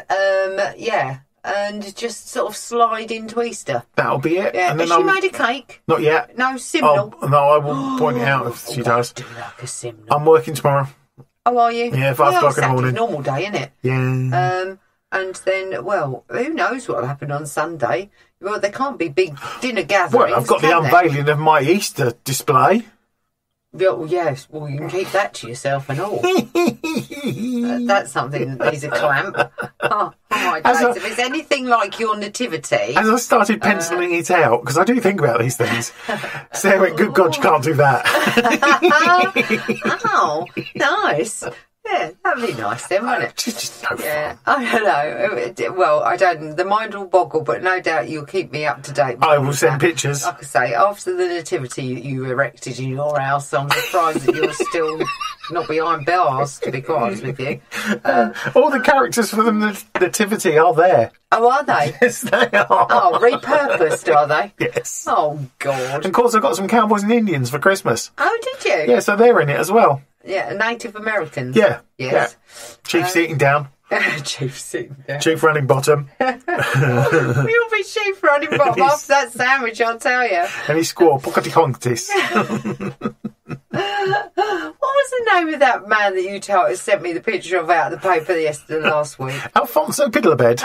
Speaker 6: and just sort of slide into Easter.
Speaker 5: That'll be it.
Speaker 6: Yeah,
Speaker 5: And
Speaker 6: has
Speaker 5: then
Speaker 6: she made a cake?
Speaker 5: Not yet.
Speaker 6: No, simnel.
Speaker 5: Oh, no, I will point it out if she does.
Speaker 6: Do like a simnel.
Speaker 5: I'm working tomorrow.
Speaker 6: Oh, are you?
Speaker 5: Yeah, 5 o'clock in the morning.
Speaker 6: Normal day, isn't it?
Speaker 5: Yeah.
Speaker 6: And then, well, who knows what'll happen on Sunday? Well, there can't be big dinner gatherings.
Speaker 5: Well, I've got the
Speaker 6: can there?
Speaker 5: unveiling of my Easter display.
Speaker 6: Well, yes. Well, you can keep that to yourself and all. That's something that needs a clamp. Oh my days. If it's anything like your nativity...
Speaker 5: As I started penciling it out, because I do think about these things, Sarah went, good God, you can't do that.
Speaker 6: Oh, nice. Yeah, that'd be nice then, wouldn't it?
Speaker 5: Just no
Speaker 6: Yeah,
Speaker 5: fun.
Speaker 6: I don't know. Well, I don't. The mind will boggle, but no doubt you'll keep me up to date.
Speaker 5: I will send pictures.
Speaker 6: Like I say, after the nativity you erected in your house, I'm surprised that you're still not behind bars, to be quite honest with you.
Speaker 5: All the characters for the nativity are there.
Speaker 6: Oh, are they?
Speaker 5: Yes, they are.
Speaker 6: Oh, repurposed, are they?
Speaker 5: Yes.
Speaker 6: Oh, God.
Speaker 5: And of course, I've got some Cowboys and Indians for Christmas.
Speaker 6: Oh, did you?
Speaker 5: Yeah, so they're in it as well.
Speaker 6: Yeah, Native Americans.
Speaker 5: Yeah.
Speaker 6: Yes.
Speaker 5: Yeah. Chief sitting down.
Speaker 6: Chief sitting down.
Speaker 5: Chief running bottom.
Speaker 6: You'll be chief running bottom after that sandwich, I'll tell you.
Speaker 5: And he squaw, Pocahontas.
Speaker 6: What was the name of that man that you sent me the picture of out of the paper last week?
Speaker 5: Alfonso Piddlebed.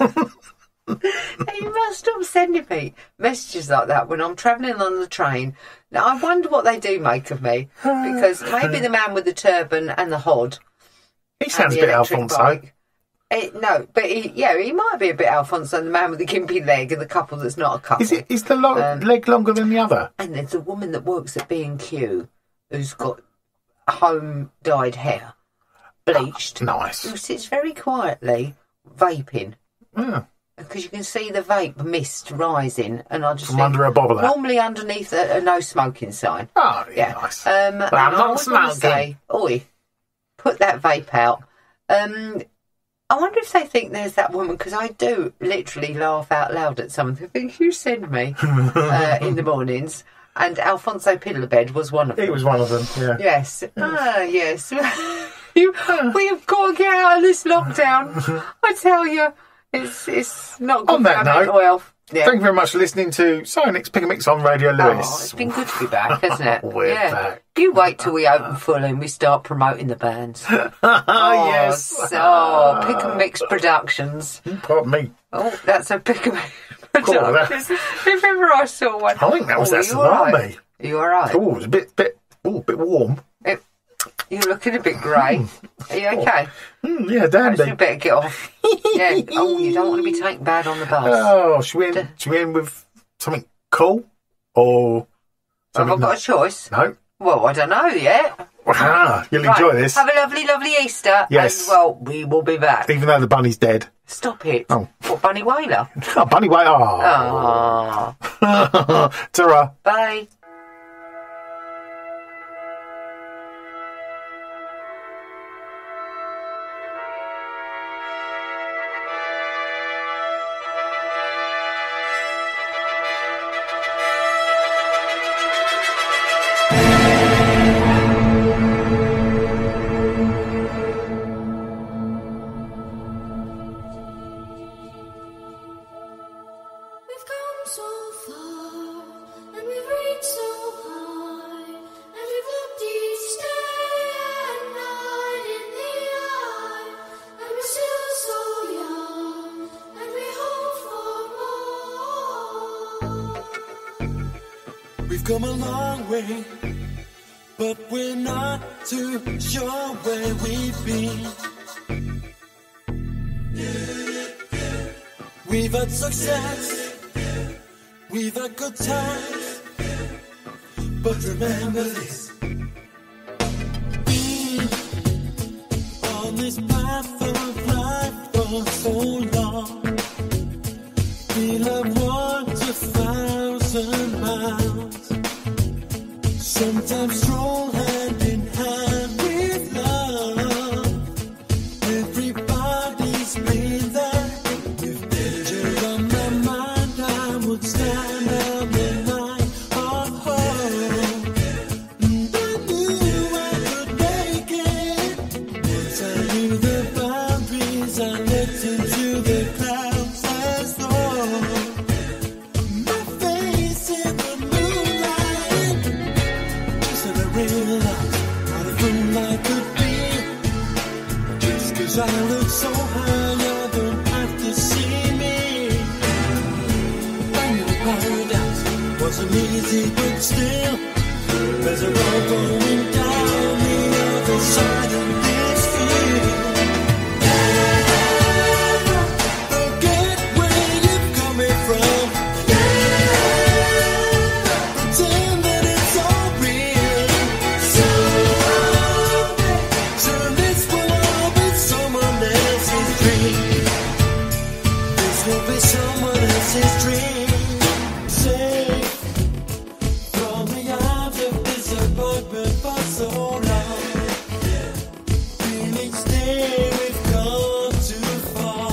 Speaker 6: You must stop sending me messages like that when I'm travelling on the train. Now, I wonder what they do make of me. Because maybe the man with the turban and the hod.
Speaker 5: He sounds a bit Alfonso.
Speaker 6: No, but he might be a bit Alfonso, and the man with the gimpy leg and the couple that's not a couple.
Speaker 5: Is the leg longer than the other?
Speaker 6: And there's a woman that works at B&Q who's got home-dyed hair, bleached.
Speaker 5: Nice.
Speaker 6: Who sits very quietly vaping.
Speaker 5: Yeah.
Speaker 6: Because you can see the vape mist rising, and I just
Speaker 5: From under a bobble hat.
Speaker 6: normally underneath a no smoking sign.
Speaker 5: Oh,
Speaker 6: Yeah.
Speaker 5: nice.
Speaker 6: And
Speaker 5: I'm
Speaker 6: I
Speaker 5: not
Speaker 6: always wanna
Speaker 5: smoking.
Speaker 6: say, oi, put that vape out. I wonder if they think there's that woman, because I do literally laugh out loud at some of the things you send me in the mornings. And Alfonso Piddlebed was one of them.
Speaker 5: He was one of them, yeah.
Speaker 6: Yes. Yes. We've got to get out of this lockdown. I tell you, it's not good
Speaker 5: On that
Speaker 6: for our mental
Speaker 5: note,
Speaker 6: health. Yeah.
Speaker 5: thank you very much for listening to Sonic's Pick a Mix on Radio Lewis.
Speaker 6: Oh, it's been good to be back, hasn't it?
Speaker 5: We're back.
Speaker 6: You wait till we open full and we start promoting the bands.
Speaker 5: Yes.
Speaker 6: So, Pick and Mix Productions.
Speaker 5: Pardon me.
Speaker 6: Oh, that's a Pick and Mix
Speaker 5: Cool,
Speaker 6: Productions. If ever I saw one.
Speaker 5: I think that was that
Speaker 6: you all right?
Speaker 5: salami.
Speaker 6: You all right?
Speaker 5: Oh, it was a bit warm.
Speaker 6: You're looking a bit grey. Are you okay?
Speaker 5: Yeah,
Speaker 6: Perhaps
Speaker 5: dandy.
Speaker 6: you better get off. Yeah. Oh, you don't want to be taken bad on the bus.
Speaker 5: Oh, should we end with something cool? Or
Speaker 6: Have I
Speaker 5: something
Speaker 6: got a choice?
Speaker 5: No.
Speaker 6: Well, I don't know yet.
Speaker 5: You'll
Speaker 6: Right,
Speaker 5: enjoy this.
Speaker 6: Have a lovely, lovely Easter.
Speaker 5: Yes.
Speaker 6: And, well, we will be back.
Speaker 5: Even though the bunny's dead.
Speaker 6: Stop it.
Speaker 5: Oh.
Speaker 6: What, Bunny Whaler?
Speaker 5: Oh, bunny way. Oh.
Speaker 6: Ah.
Speaker 5: Ta-ra.
Speaker 6: Bye.
Speaker 4: We've come so far, and we've reached so high, and we've looked each day and night in the eye, and we're still so young, and we hope for more.
Speaker 7: We've come a long way, but we're not too sure where we've been. We've had success, we've had good times, but remember this. Being on this path of life for so long, we'll have walked 1,000 miles. Sometimes stroll hand in hand with love. Everybody's been there. With danger on my mind, I would stand on the line of hope. And I knew I could make it. Once I knew the boundaries, I looked into the clouds as though my face in the moonlight. Just as I realized Try to look so high, you don't have to see me. I knew paradise wasn't easy, but still, there's a road going down the other side of this field. Forget where you're coming from. Pretend that it's all real. Soon this will all be someone else's dream. This will be someone else's dream. Safe from the arms of disappointment for so long. In each day we've gone too far.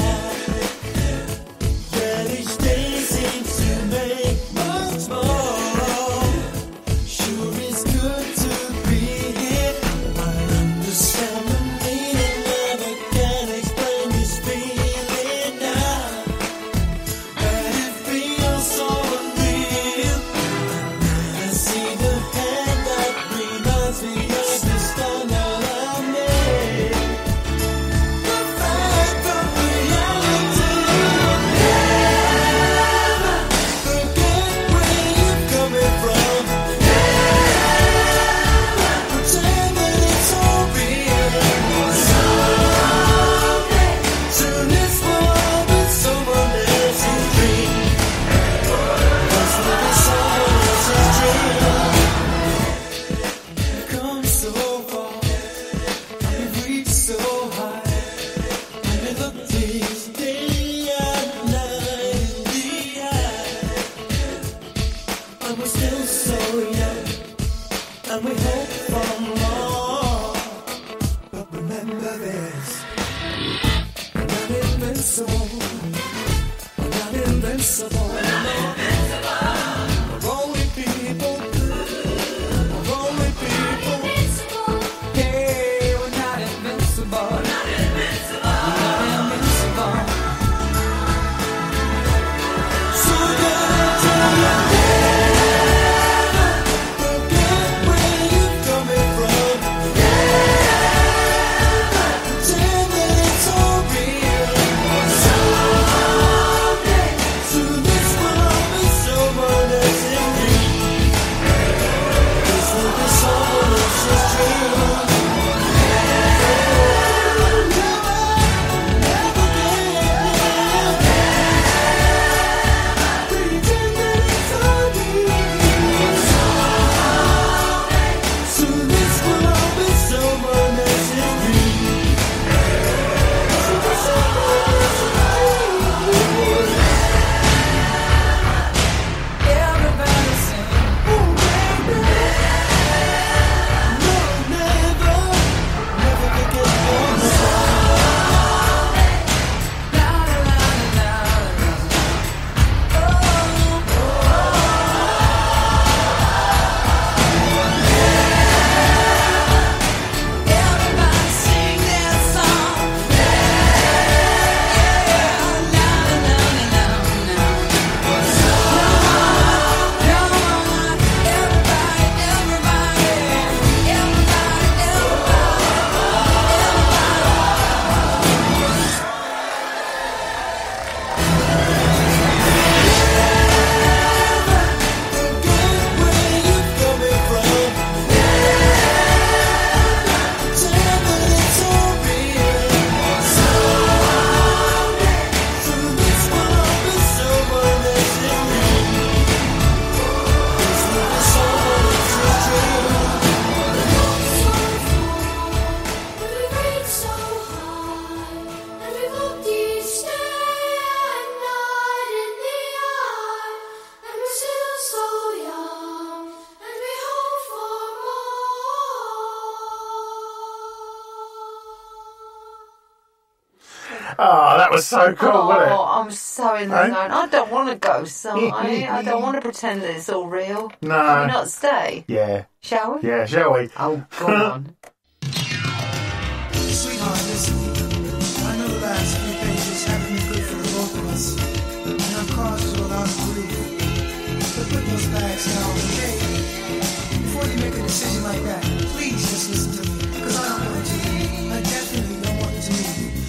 Speaker 7: Yet each day seems to make much more. Sure it's good to be here. I understand the meaning of it, can't explain this feeling now. But it feels so unreal. I see the hand that reminds me of the stand around me. The fact of reality. Forget where you're coming from. Pretend that it's all real. Soon this will all be someone else's dream. This will be someone else's dream. We've come so far, we've reached so high. And we look this day and night in the eye. And we're still so young, and we hope for more. But remember this, we're not invincible. We're not invincible. No. We're only people. We're only people. Hey, we're not invincible. We're not invincible. So tell you never forget where you're coming from. Pretend that it's all real. Soon this will all be someone else's dream. This will be someone else's dream. Pretend that it's all real. Soon this will all be someone else's dream. This will be someone else's dream. Everybody sing, oh baby. No, never forget one song. La la la la la. Everybody sing that song.
Speaker 5: Oh, that was so cool, wasn't it?
Speaker 6: I'm so in the
Speaker 5: Eh?
Speaker 6: zone. I don't want to go, Si. I don't want to pretend that it's all real.
Speaker 5: No.
Speaker 6: Can we not stay?
Speaker 5: Yeah.
Speaker 6: Shall we?
Speaker 5: Yeah, shall we?
Speaker 6: Oh, go on.
Speaker 9: Sweetheart, listen. I know the last few pages haven't been good for the both of us. And I've caused you a lot of grief. But put those bags down, okay? Before you make a decision like that, please just listen to me. Because I don't want to. I definitely don't want to.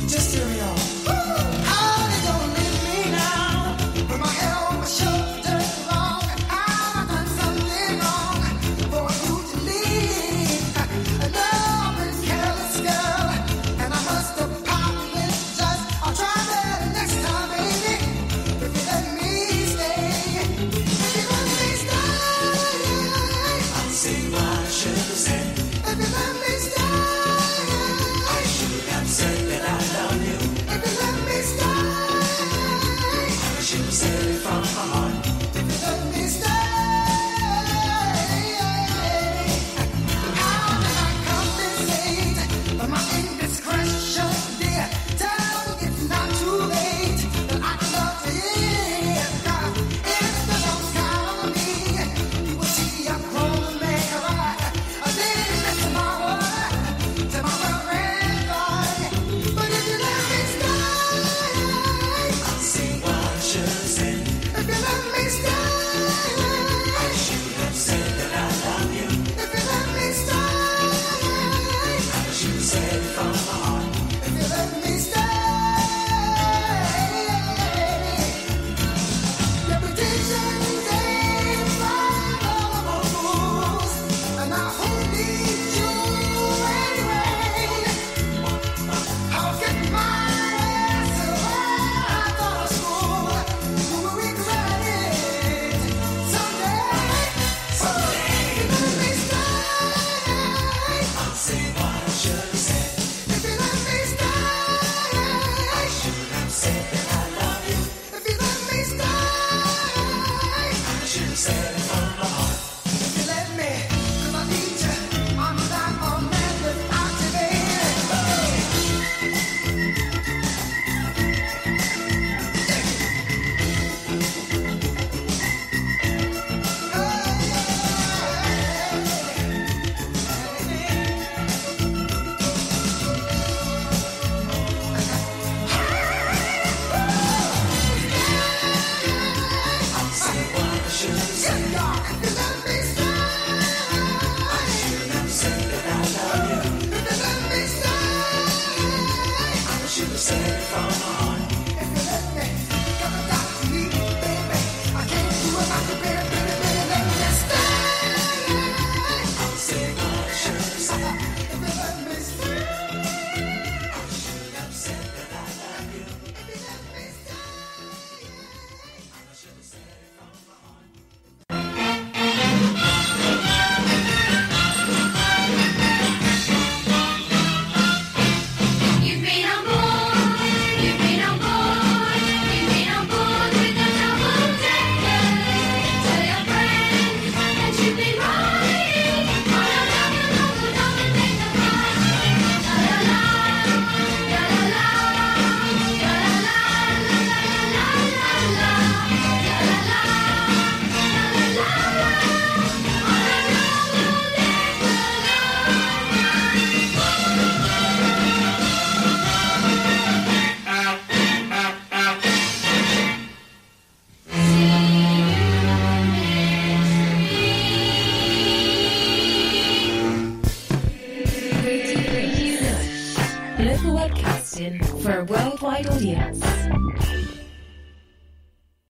Speaker 1: broadcasting for a worldwide audience.